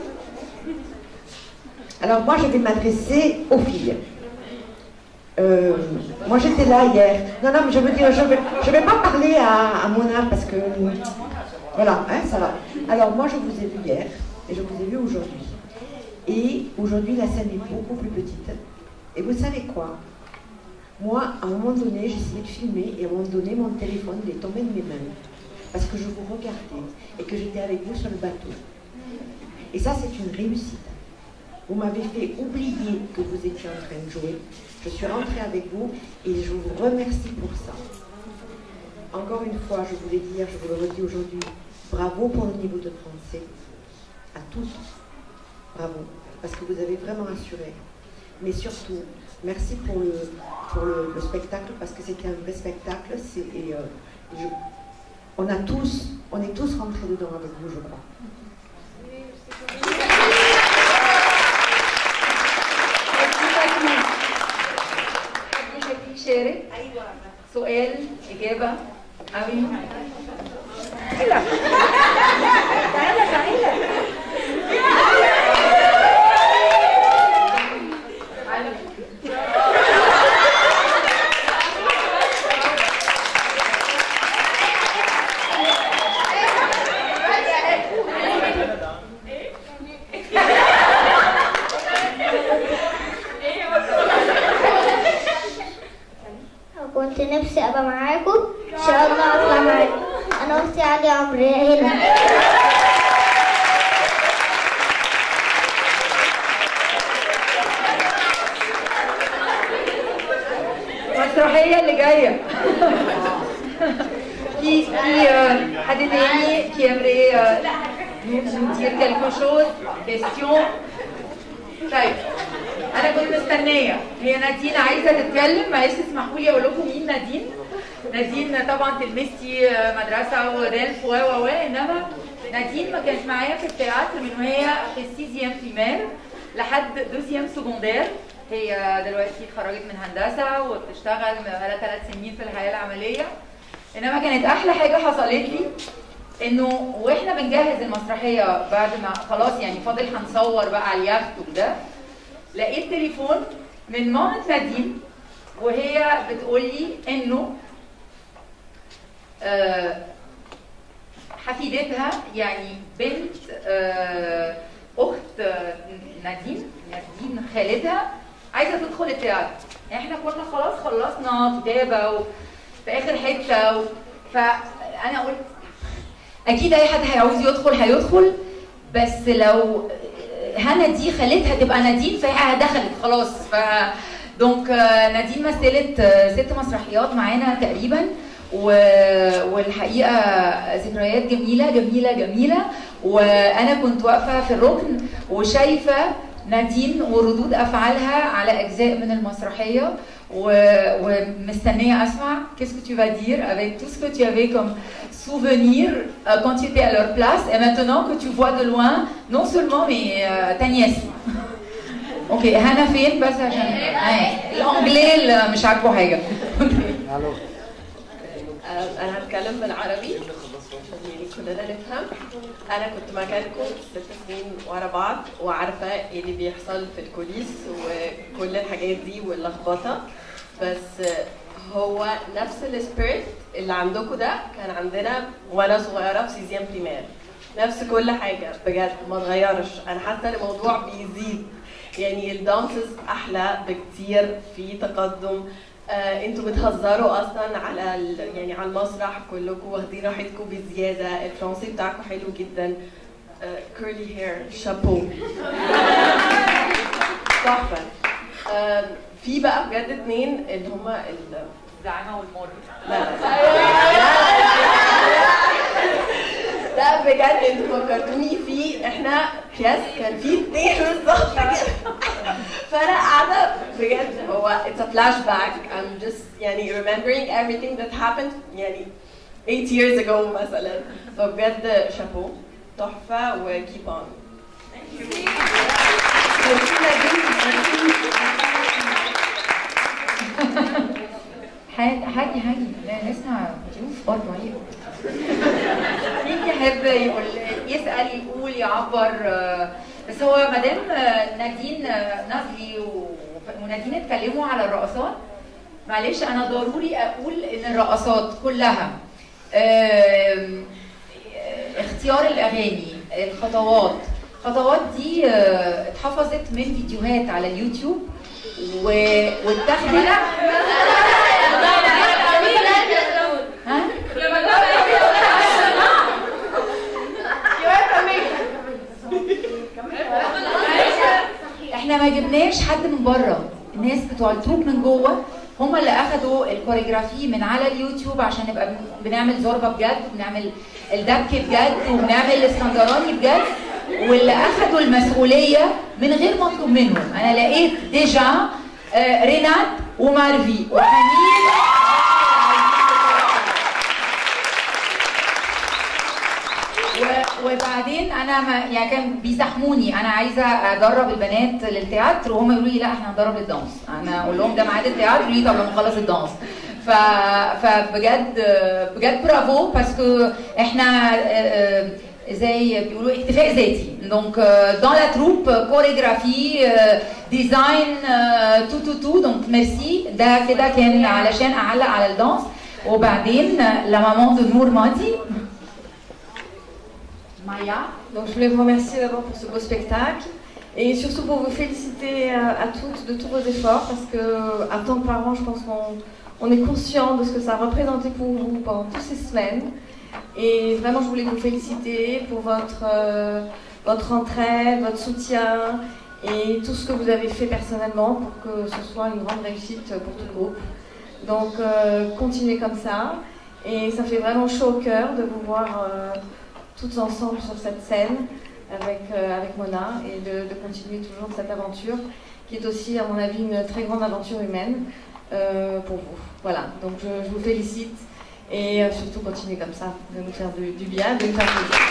Alors moi, je vais m'adresser aux filles. Euh, moi, j'étais là hier. Non, non, mais je veux dire, je ne vais, je vais pas parler à, à Mona parce que... Voilà, hein, ça va. Alors moi, je vous ai vu hier et je vous ai vu aujourd'hui. Et aujourd'hui, la scène est beaucoup plus petite. Et vous savez quoi? Moi, à un moment donné, j'essayais de filmer et à un moment donné, mon téléphone il est tombé de mes mains. Parce que je vous regardais et que j'étais avec vous sur le bateau. Et ça, c'est une réussite. Vous m'avez fait oublier que vous étiez en train de jouer. Je suis rentrée avec vous et je vous remercie pour ça. Encore une fois, je voulais dire, je vous le redis aujourd'hui, bravo pour le niveau de français. À tous, bravo. Parce que vous avez vraiment assuré. Mais surtout, merci pour le, pour le, le spectacle, parce que c'était un vrai spectacle. Et, euh, je, on a tous, on est tous rentrés dedans avec vous, je crois. سؤال إجابة أوي تعالى تعالى تعالى كنت نفسي ابقى معاكم ان شاء الله اطلع معاكم. انا اختي علي عمري هنا. المسرحية اللي جاية في في حد تاني qui aimerait nous dire quelque chose question. طيب أنا كنت مستنية هي نادين عايزة تتكلم. معلش اسمحوا لي أقول لكم مين نادين. نادين طبعا تلميذتي مدرسة وريلف و و و إنما نادين ما كانت معايا في التياتر من وهي في السيزيام بريمير لحد دوزيام سكوندير. هي دلوقتي اتخرجت من هندسة وبتشتغل بقالها ثلاث سنين في الحياة العملية. إنما كانت أحلى حاجة حصلت لي إنه وإحنا بنجهز المسرحية بعد ما خلاص يعني فاضل هنصور بقى على اليخت وكده، لقيت تليفون من مامة نادين وهي بتقول لي إنه آه حفيدتها يعني بنت آه أخت نادين نادين خالتها عايزة تدخل التياتر. احنا كنا خلاص خلصنا كتابة وفي آخر حتة و... فأنا قلت أكيد أي حد هيعوز يدخل هيدخل، بس لو هنا دي خالتها تبقى نادين فهي دخلت خلاص. ف دونك نادين مثلت ست مسرحيات معانا تقريبا و... والحقيقة ذكريات جميلة جميلة جميلة. وأنا كنت واقفة في الركن وشايفة نادين وردود أفعالها على أجزاء من المسرحية ومستنية أسمع qu'est-ce que tu vas dire avec tout ce que tu avais comme souvenir euh, quand tu étais à leur place et maintenant que tu vois de loin non seulement mais euh, ta nièce. اوكي هنا فين بس عشان آه. الانجليزي مش عاجبه حاجه. انا هتكلم بالعربي يعني كلنا نفهم. انا كنت مكانكم ست سنين ورا بعض وعارفه ايه اللي بيحصل في الكوليس وكل الحاجات دي واللخبطه، بس هو نفس السبيريت اللي عندكم ده كان عندنا وانا صغيره في سيزيام بريمير. نفس كل حاجه بجد ما اتغيرش. انا حتى الموضوع بيزيد يعني الدانسز احلى بكتير في تقدم. آه، انتوا بتهزروا اصلا على يعني على المسرح كلكم واخدين راحتكم بزياده. الفرنسي بتاعكم حلو جدا. كيرلي هير شابو تحفه. آه، في بقى بجد اتنين اللي هما الزعامه والمر. لا لا بجد انتوا فكرتوني في احنا بياس كان في اتنين بالظبط كده. فانا قاعده بجد هو it's a flashback. I'm just يعني remembering everything that happened يعني eight years ago مثلا. فبجد شابو تحفه و keep on. هادي هادي هادي لسه ضيوف برضه عيب. مين يحب يقول يسأل يقول يعبر؟ بس هو مدام نادين نازلي ونادين اتكلموا على الرقصات، معلش انا ضروري اقول ان الرقصات كلها اختيار الاغاني، الخطوات، الخطوات دي اتحفظت من فيديوهات على اليوتيوب واتاخدت. ها؟ احنا ما جبناش حد من بره، الناس بتوع التروب من جوه هم اللي اخدوا الكوريجرافي من على اليوتيوب عشان نبقى بنعمل زوربه بجد وبنعمل الدك بجد وبنعمل الاسكندراني بجد، واللي اخدوا المسؤوليه من غير ما اطلب منهم. انا لقيت ديجا آه رينات ومارفي وحنين وبعدين انا ما يعني كان بيزحموني، انا عايزه ادرب البنات للتياتر وهم يقولوا لي لا احنا هندرب للدانس. انا اقول لهم ده ميعاد التياتر، يقولوا لي طب لما نخلص الدانس. ف فبجد بجد برافو باسكو احنا زي بيقولوا اكتفاء ذاتي. دونك dans la troupe chorégraphie ديزاين تو تو تو. دونك ميرسي. ده كده كان علشان اعلق على الدانس. وبعدين la maman de Nour Madi Maya. Donc je voulais vous remercier d'abord pour ce beau spectacle et surtout pour vous féliciter à, à toutes de tous vos efforts parce que à tant que parents, je pense qu'on on est conscient de ce que ça a représenté pour vous pendant toutes ces semaines. Et vraiment, je voulais vous féliciter pour votre, euh, votre entraide, votre soutien et tout ce que vous avez fait personnellement pour que ce soit une grande réussite pour tout le groupe. Donc euh, continuez comme ça et ça fait vraiment chaud au cœur de vous voir euh, toutes ensemble sur cette scène avec, euh, avec Mona et de, de continuer toujours cette aventure qui est aussi à mon avis une très grande aventure humaine euh, pour vous. Voilà, donc je, je vous félicite et euh, surtout continuez comme ça, de nous faire du, du bien, de nous faire plaisir.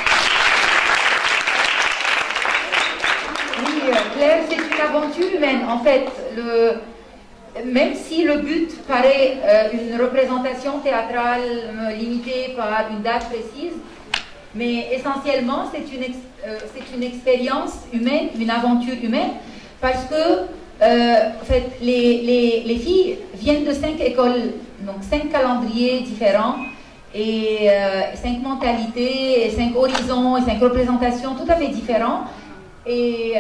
Oui, Claire, c'est une aventure humaine. En fait, le... même si le but paraît euh, une représentation théâtrale euh, limitée par une date précise, mais essentiellement c'est une, ex euh, c'est une expérience humaine, une aventure humaine, parce que euh, en fait, les, les, les filles viennent de cinq écoles, donc cinq calendriers différents, et euh, cinq mentalités, et cinq horizons, et cinq représentations tout à fait différents. Et,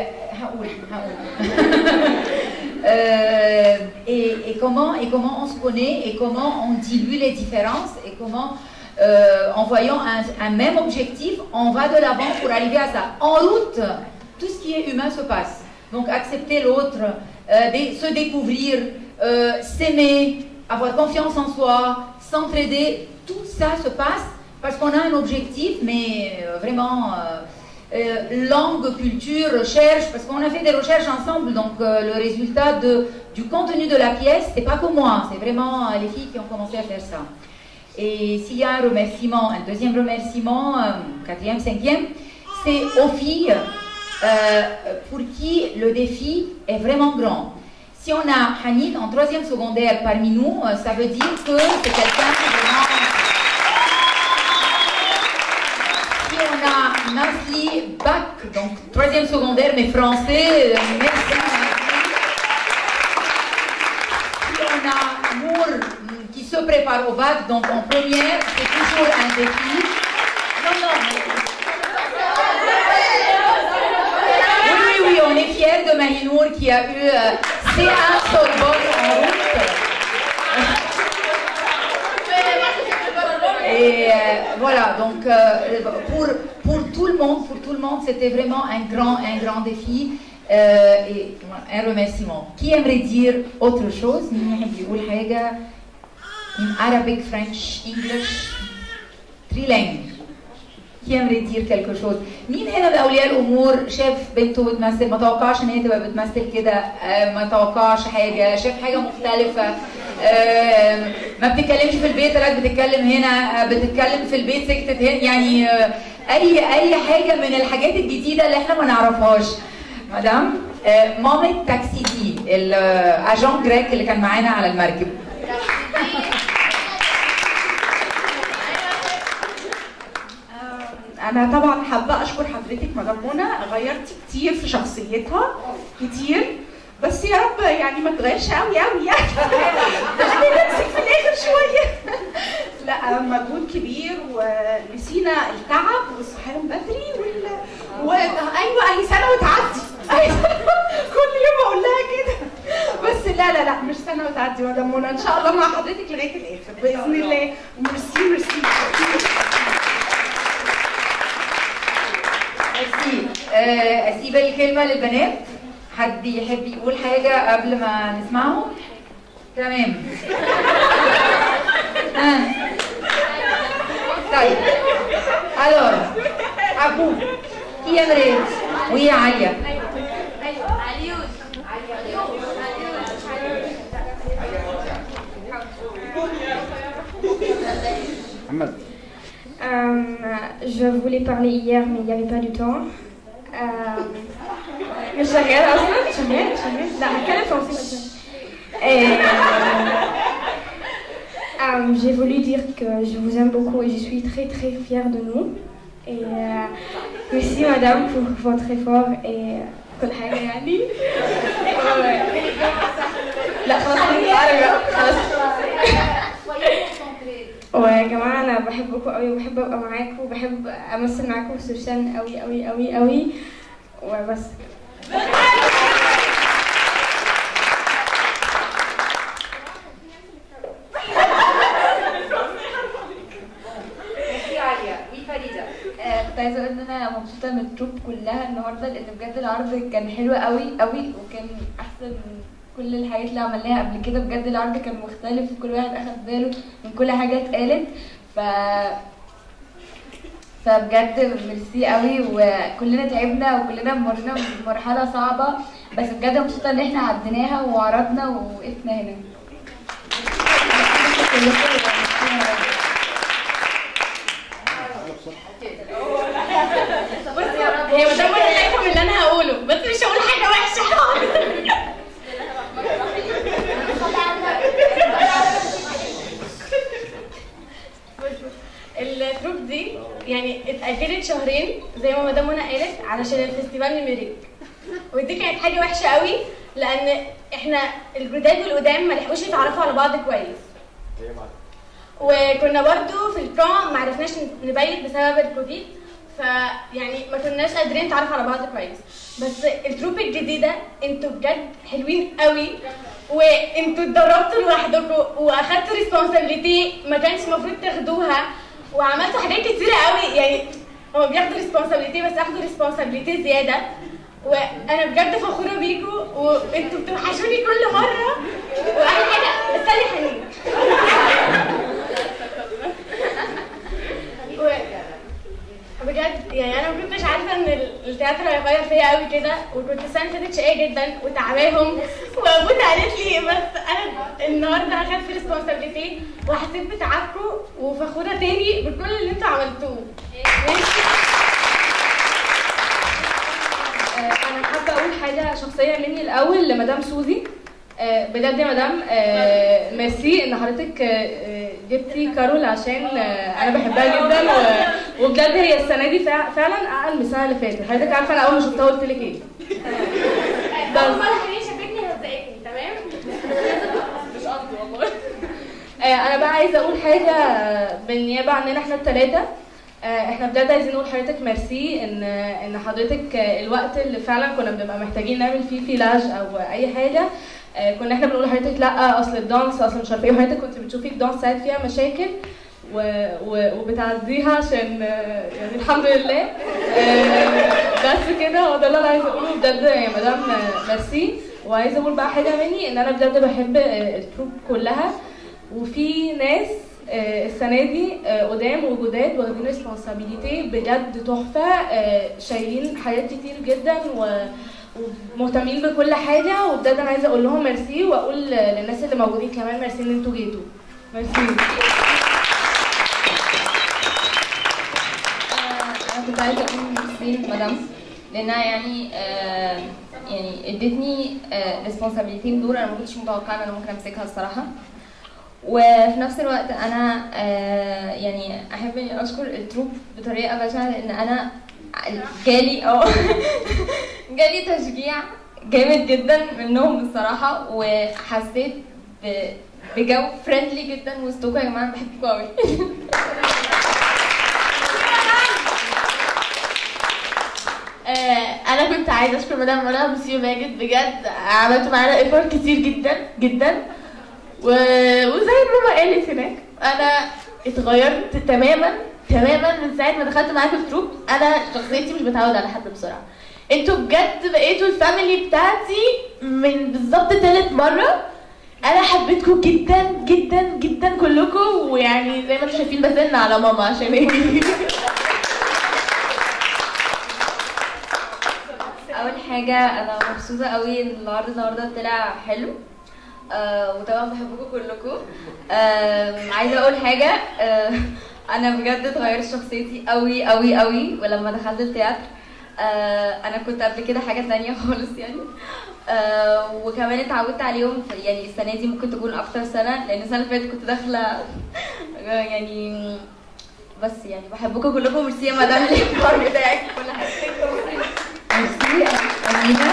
euh, et, et, comment, et comment on se connaît, et comment on dilue les différences, et comment, euh, en voyant un, un même objectif, on va de l'avant pour arriver à ça. En route, tout ce qui est humain se passe. Donc accepter l'autre, euh, se découvrir, euh, s'aimer, avoir confiance en soi, s'entraider, tout ça se passe parce qu'on a un objectif, mais euh, vraiment... Euh, Euh, langue, culture, recherche, parce qu'on a fait des recherches ensemble, donc euh, le résultat de, du contenu de la pièce, c'est pas que moi, c'est vraiment euh, les filles qui ont commencé à faire ça. Et s'il y a un remerciement, un deuxième remerciement, euh, quatrième, cinquième, c'est aux filles euh, pour qui le défi est vraiment grand. Si on a Hanine en troisième secondaire parmi nous, euh, ça veut dire que c'est quelqu'un qui vraiment... On a Nasli Bac, donc troisième secondaire mais français, euh, merci. Puis on a Nour qui se prépare au bac, donc en première, c'est toujours un défi. Non, non, mais... Oui, oui, oui, on est fiers de Mahinour qui a eu euh, C un Sorbonne en route. Et euh, voilà, donc euh, pour, pour tout le monde, pour tout le monde, c'était vraiment un grand, un grand défi euh, et un remerciement. Qui aimerait dire autre chose? In Arabic, French, English, trilingue. Qui aimerait dire quelque chose؟ مين هنا من أولياء الأمور شاف بنته بتمثل ما توقعش إن هي تبقى بتمثل كده، ما توقعش حاجة، شاف حاجة مختلفة، ما بتتكلمش في البيت طلعت بتتكلم هنا، بتتكلم في البيت سكتت هنا، يعني أي أي حاجة من الحاجات الجديدة اللي إحنا ما نعرفهاش. مدام مامة تاكسي دي الأجان جريك اللي كان معانا على المركب. أنا طبعا حابة أشكر حضرتك مدام منى، غيرتي كتير في شخصيتها كتير، بس يا رب يعني ما تغيرش قوي قوي يعني خلينا نمسك في الآخر شوية. لا مجهود كبير ونسينا التعب والصحيان بدري وال و... أيوه أي سنة وتعدي كل يوم أقول لها كده، بس لا لا لا مش سنة وتعدي مدام منى، إن شاء الله مع حضرتك لغاية الآخر بإذن الله. ميرسي ميرسي. ميرسي. أسيب الكلمة للبنات. حد يحب يقول حاجة قبل ما نسمعهم؟ تمام. آه. طيب. Alors, à vous. Qui aimerait? Oui, Alia. Euh, je voulais parler hier, mais il n'y avait pas du temps. Euh, مش شغالة أصلا؟ شغالة شغالة؟ لا هتكلم فرنسي بس. j'ai voulu dire que je vous aime beaucoup et je suis très très fière de nous. Et euh, merci madame pour votre effort et كل حاجة يعني. لا خلاص خلاص. ويا جماعة أنا بحبكم قوي وبحب أبقى معاكم وبحب أمثل معاكم في سوشان قوي قوي قوي قوي وبس. كنت عايزه اقول ان انا مبسوطه من التروب كلها النهارده لان بجد العرض كان حلو قوي قوي وكان احسن من كل الحاجات اللي عملناها قبل كده. بجد العرض كان مختلف وكل واحد اخد باله من كل حاجه اتقالت ف فبجد ميرسي قوي وكلنا تعبنا وكلنا مرينا بمرحله صعبه بس بجد مبسوطه ان احنا عديناها وعرضنا ووقفنا هنا. هي مدام انا خايفه من اللي انا هقوله بس مش هقول حاجه وحشه خالص. التروب دي يعني اتأجلت شهرين زي ما مدام منى قالت علشان الفستيفال نمريك ودي كانت حاجه وحشه قوي لان احنا الجداد والقدام ما لحقوش يتعرفوا على بعض كويس وكنا برضو في البروم ما عرفناش نبيت بسبب الكوفيد فيعني ما كناش قادرين نتعرف على بعض كويس. بس التروب الجديده انتوا بجد حلوين قوي وانتوا اتدربتوا لوحدكم واخدتوا ريسبونسابيلتي ما كانش المفروض تاخدوها وعملتوا حاجات كتيره قوي. يعني هما بياخدوا ريسبونسابيلتي بس اخدوا ريسبونسابيلتي زياده وانا بجد فخوره بيكوا وانتوا بتوحشوني كل مره. واحلى حاجه استني حنين بجد يعني انا ما كنتش عارفه ان التياترو هيغير فيا قوي كده وكنت السنه اللي فاتت شقيه جدا وتعباهم وابونا قالت لي بس انا النهارده اخدت ريسبونسابيلتي وحسيت بتعبكم وفخوره تاني بكل اللي انتوا عملتوه. انا حابه اقول حاجه شخصيه مني الاول لمدام سوزي. بجد يا مدام ميرسي ان حضرتك جبتي كارول عشان انا بحبها جدا وبجد هي السنه دي فعلا اقل من السنه اللي فاتت. حضرتك عارفه انا اول ما شفتها قلت لك ايه؟ اول مره حنين شافتني هزقتني تمام؟ مش قصدي والله. انا بقى عايزه اقول حاجه بالنيابه عننا احنا الثلاثه. احنا بجد عايزين نقول لحضرتك ميرسي ان ان حضرتك الوقت اللي فعلا كنا بنبقى محتاجين نعمل فيه فيلاج او اي حاجه كنا احنا بنقول لحضرتك لا اصل الدانس اصل مش عارفه ايه وحضرتك كنت بتشوفي الدانس ساعات فيها مشاكل و... و... وبتعديها عشان يعني الحمد لله. بس كده هو ده اللي انا عايزه اقوله بجد يا مدام ميرسي. وعايزه اقول بقى حاجه مني ان انا بجد بحب التروب كلها وفي ناس السنه دي قدام وجداد واخدين ريسبونسابيلتي بجد تحفه شايلين حاجات كتير جدا و ومهتمين بكل حاجه وبجد انا عايزه اقول لهم ميرسي واقول للناس اللي موجودين كمان ميرسي ان انتوا جيتوا. ميرسي. انا كنت عايزه اقول ميرسي مدام لانها يعني آه يعني ادتني ريسبونسابيلتي دور انا ما كنتش متوقعه ان انا ممكن امسكها الصراحه. وفي نفس الوقت انا آه يعني احب اني اشكر التروب بطريقه بشعه لان انا جالي اه جالي تشجيع جامد جدا منهم الصراحه وحسيت بجو فريندلي جدا وسطكم يا جماعه. بحبكم قوي. انا كنت عايزه اشكر مدام منى ومسيو ماجد بجد عملتوا معانا ايفورت كتير جدا جدا و... وزي ما ماما قالت هناك انا اتغيرت تماما تماما من ساعه ما دخلت معاكم التروب. انا شخصيتي مش بتعود على حد بسرعه. انتوا بجد بقيتوا الفاميلي بتاعتي من بالظبط تالت مره. انا حبيتكم جدا جدا جدا كلكم ويعني زي ما انتم شايفين بزن على ماما عشان هيك. اول حاجه انا مبسوطه قوي ان العرض النهارده طلع حلو آه وطبعا بحبكم كلكم. آه عايزه اقول حاجه آه انا بجد اتغيرت شخصيتي قوي قوي قوي ولما دخلت التياتر. آه انا كنت قبل كده حاجه تانية خالص يعني آه وكمان اتعودت عليهم في يعني السنه دي ممكن تكون اكتر سنه، لان السنه اللي فاتت كنت داخله يعني بس يعني بحبكم كلكم. ميرسي يا مدام الحوار بتاعك كل حاجه. ميرسي أمينة.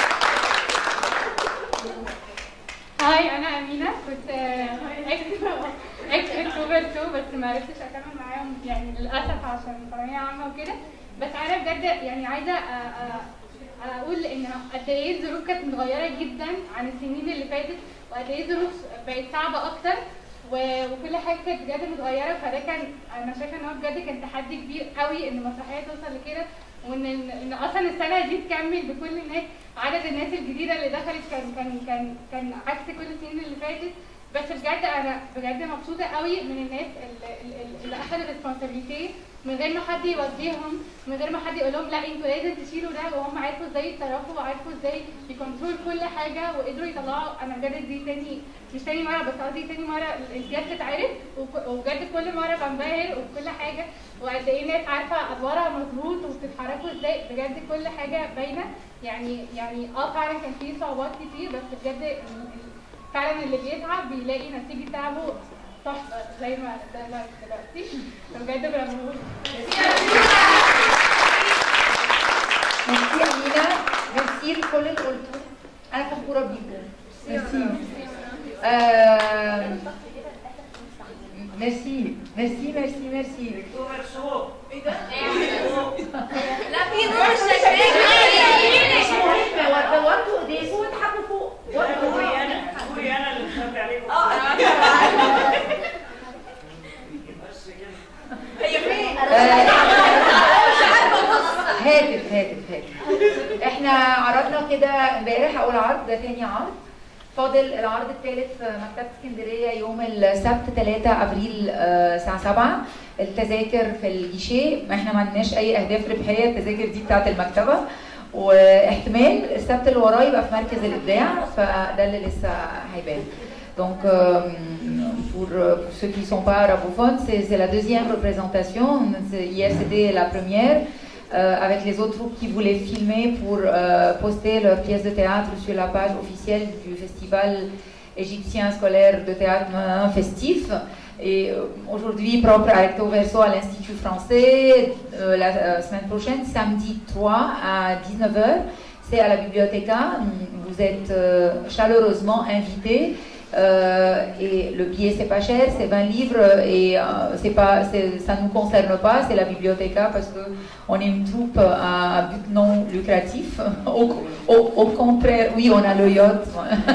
هاي انا امينه، كنت اكس اكستروفرت بس ما عرفتش اكمل معاهم يعني للاسف عشان ثانويه عامه وكده. بس انا بجد يعني عايزه اقول ان قد ايه الظروف كانت متغيره جدا عن السنين اللي فاتت، وقد ايه الظروف بقت صعبه اكتر وكل حاجه كانت بجد متغيره. فده كان انا شايفه ان هو بجد كان تحدي كبير قوي ان المسرحيه توصل لكده، وان ان اصلا السنه دي تكمل بكل الناس. عدد الناس الجديده اللي دخلت كان كان كان كان عكس كل السنين اللي فاتت. بس بجد انا بجد مبسوطه قوي من الناس اللي, اللي اخذوا الريسبونسابيلتي من غير ما حد يوجههم، من غير ما حد يقول لهم لا انتوا لازم تشيلوا ده، وهم عرفوا ازاي يتصرفوا وعرفوا ازاي يكنترول كل حاجه وقدروا يطلعوا. انا بجد دي تاني مش تاني مره بس قصدي تاني مره الجد تتعرف، وبجد كل مره بنبهر وكل حاجه، وقد ايه الناس عارفه ادوارها مظبوط وبتتحركوا ازاي. بجد كل حاجه باينه يعني يعني اه فعلا كان في صعوبات كتير، بس بجد فعلا اللي بيتعب بيلاقي نتيجه تعبه تحفه زي ما ده دلوقتي. بجد برافو. ميرسي أمينة، ميرسي لكل اللي قلتوه، أنا فخورة بيكم. ميرسي. آه... ميرسي ميرسي ميرسي ميرسي. ايه ده؟ لا في نور شكلك دورتوا ايديكم وتحطوا فوق. قولي انا قولي انا اللي بخبي عليكم. اه هي فين؟ هاتف هاتف هاتف. احنا عرضنا كده امبارح اول عرض، ده تاني عرض. فاضل العرض الثالث في مكتبة اسكندرية يوم السبت ثلاثة ابريل الساعة سبعة. التذاكر في الجيشيه، ما احنا ما عندناش اي اهداف ربحية، التذاكر دي بتاعت المكتبة، واحتمال السبت اللي وراه يبقى في مركز الابداع، فده اللي لسه هيبان. Donc, euh, pour, pour ceux qui ne sont pas arabophones, c'est la deuxième représentation. Hier, c'était la première, euh, avec les autres troupes qui voulaient filmer pour euh, poster leurs pièces de théâtre sur la page officielle du Festival égyptien scolaire de théâtre festif. Et euh, aujourd'hui, propre à Recto Verso à l'Institut français, euh, la euh, semaine prochaine, samedi trois à dix-neuf heures, c'est à la Biblioteca. Vous êtes euh, chaleureusement invités. Euh, et le billet c'est pas cher, c'est vingt livres et euh, c'est pas, ça ne nous concerne pas, c'est la Biblioteca parce que on est une troupe à, à but non lucratif. Au, au, au contraire, oui, on a le yacht.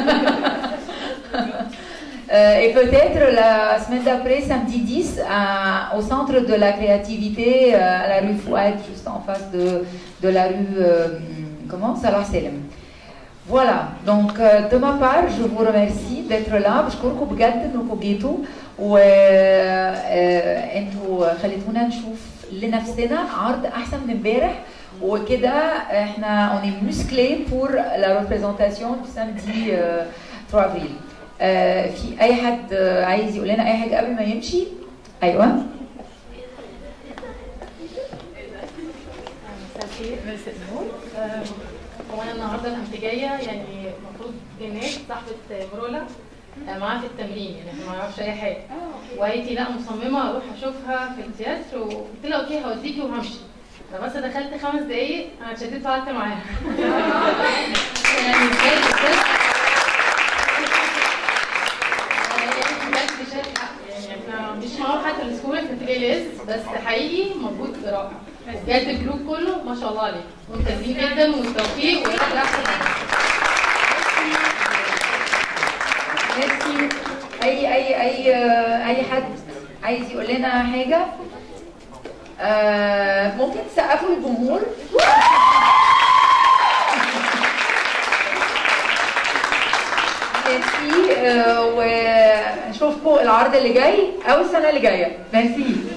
euh, et peut-être la semaine d'après, samedi dix, à, au centre de la créativité, à la rue Fouad, juste en face de, de la rue, euh, comment, Salah Selem. Voilà, donc de ma part, je vous remercie d'être là. بشكركم بجد انكم جيتوا وانتوا خليتونا نشوف لنفسنا عرض احسن من امبارح وكده. احنا on est musclé pour la représentation du samedi trois avril. في اي حد عايز يقول لنا اي حاجه قبل ما يمشي؟ ايوه. مساء النور. هو انا النهارده كنت جايه يعني المفروض جنات صاحبه مرولا معاها في التمرين، يعني احنا ما نعرفش اي حاجه، وقالت لي لا مصممه اروح اشوفها في التياترو، وقلت لها اوكي هوديكي وهمشي. فبس دخلت خمس دقايق انا اتشددت وقعدت معاها. يعني بجد بجد بجد يعني احنا مش معروف حتى السكول في التريليز، بس حقيقي مجهود رائع بجد. الجروب كله ما شاء الله عليه ممتازين جدا والتوفيق ويلا احسن حاجه. ميرسي. اي اي اي اي حد عايز يقول لنا حاجه؟ آه ممكن تسقفوا للجمهور؟ ميرسي. آه ونشوفكم العرض اللي جاي او السنه اللي جايه. ميرسي.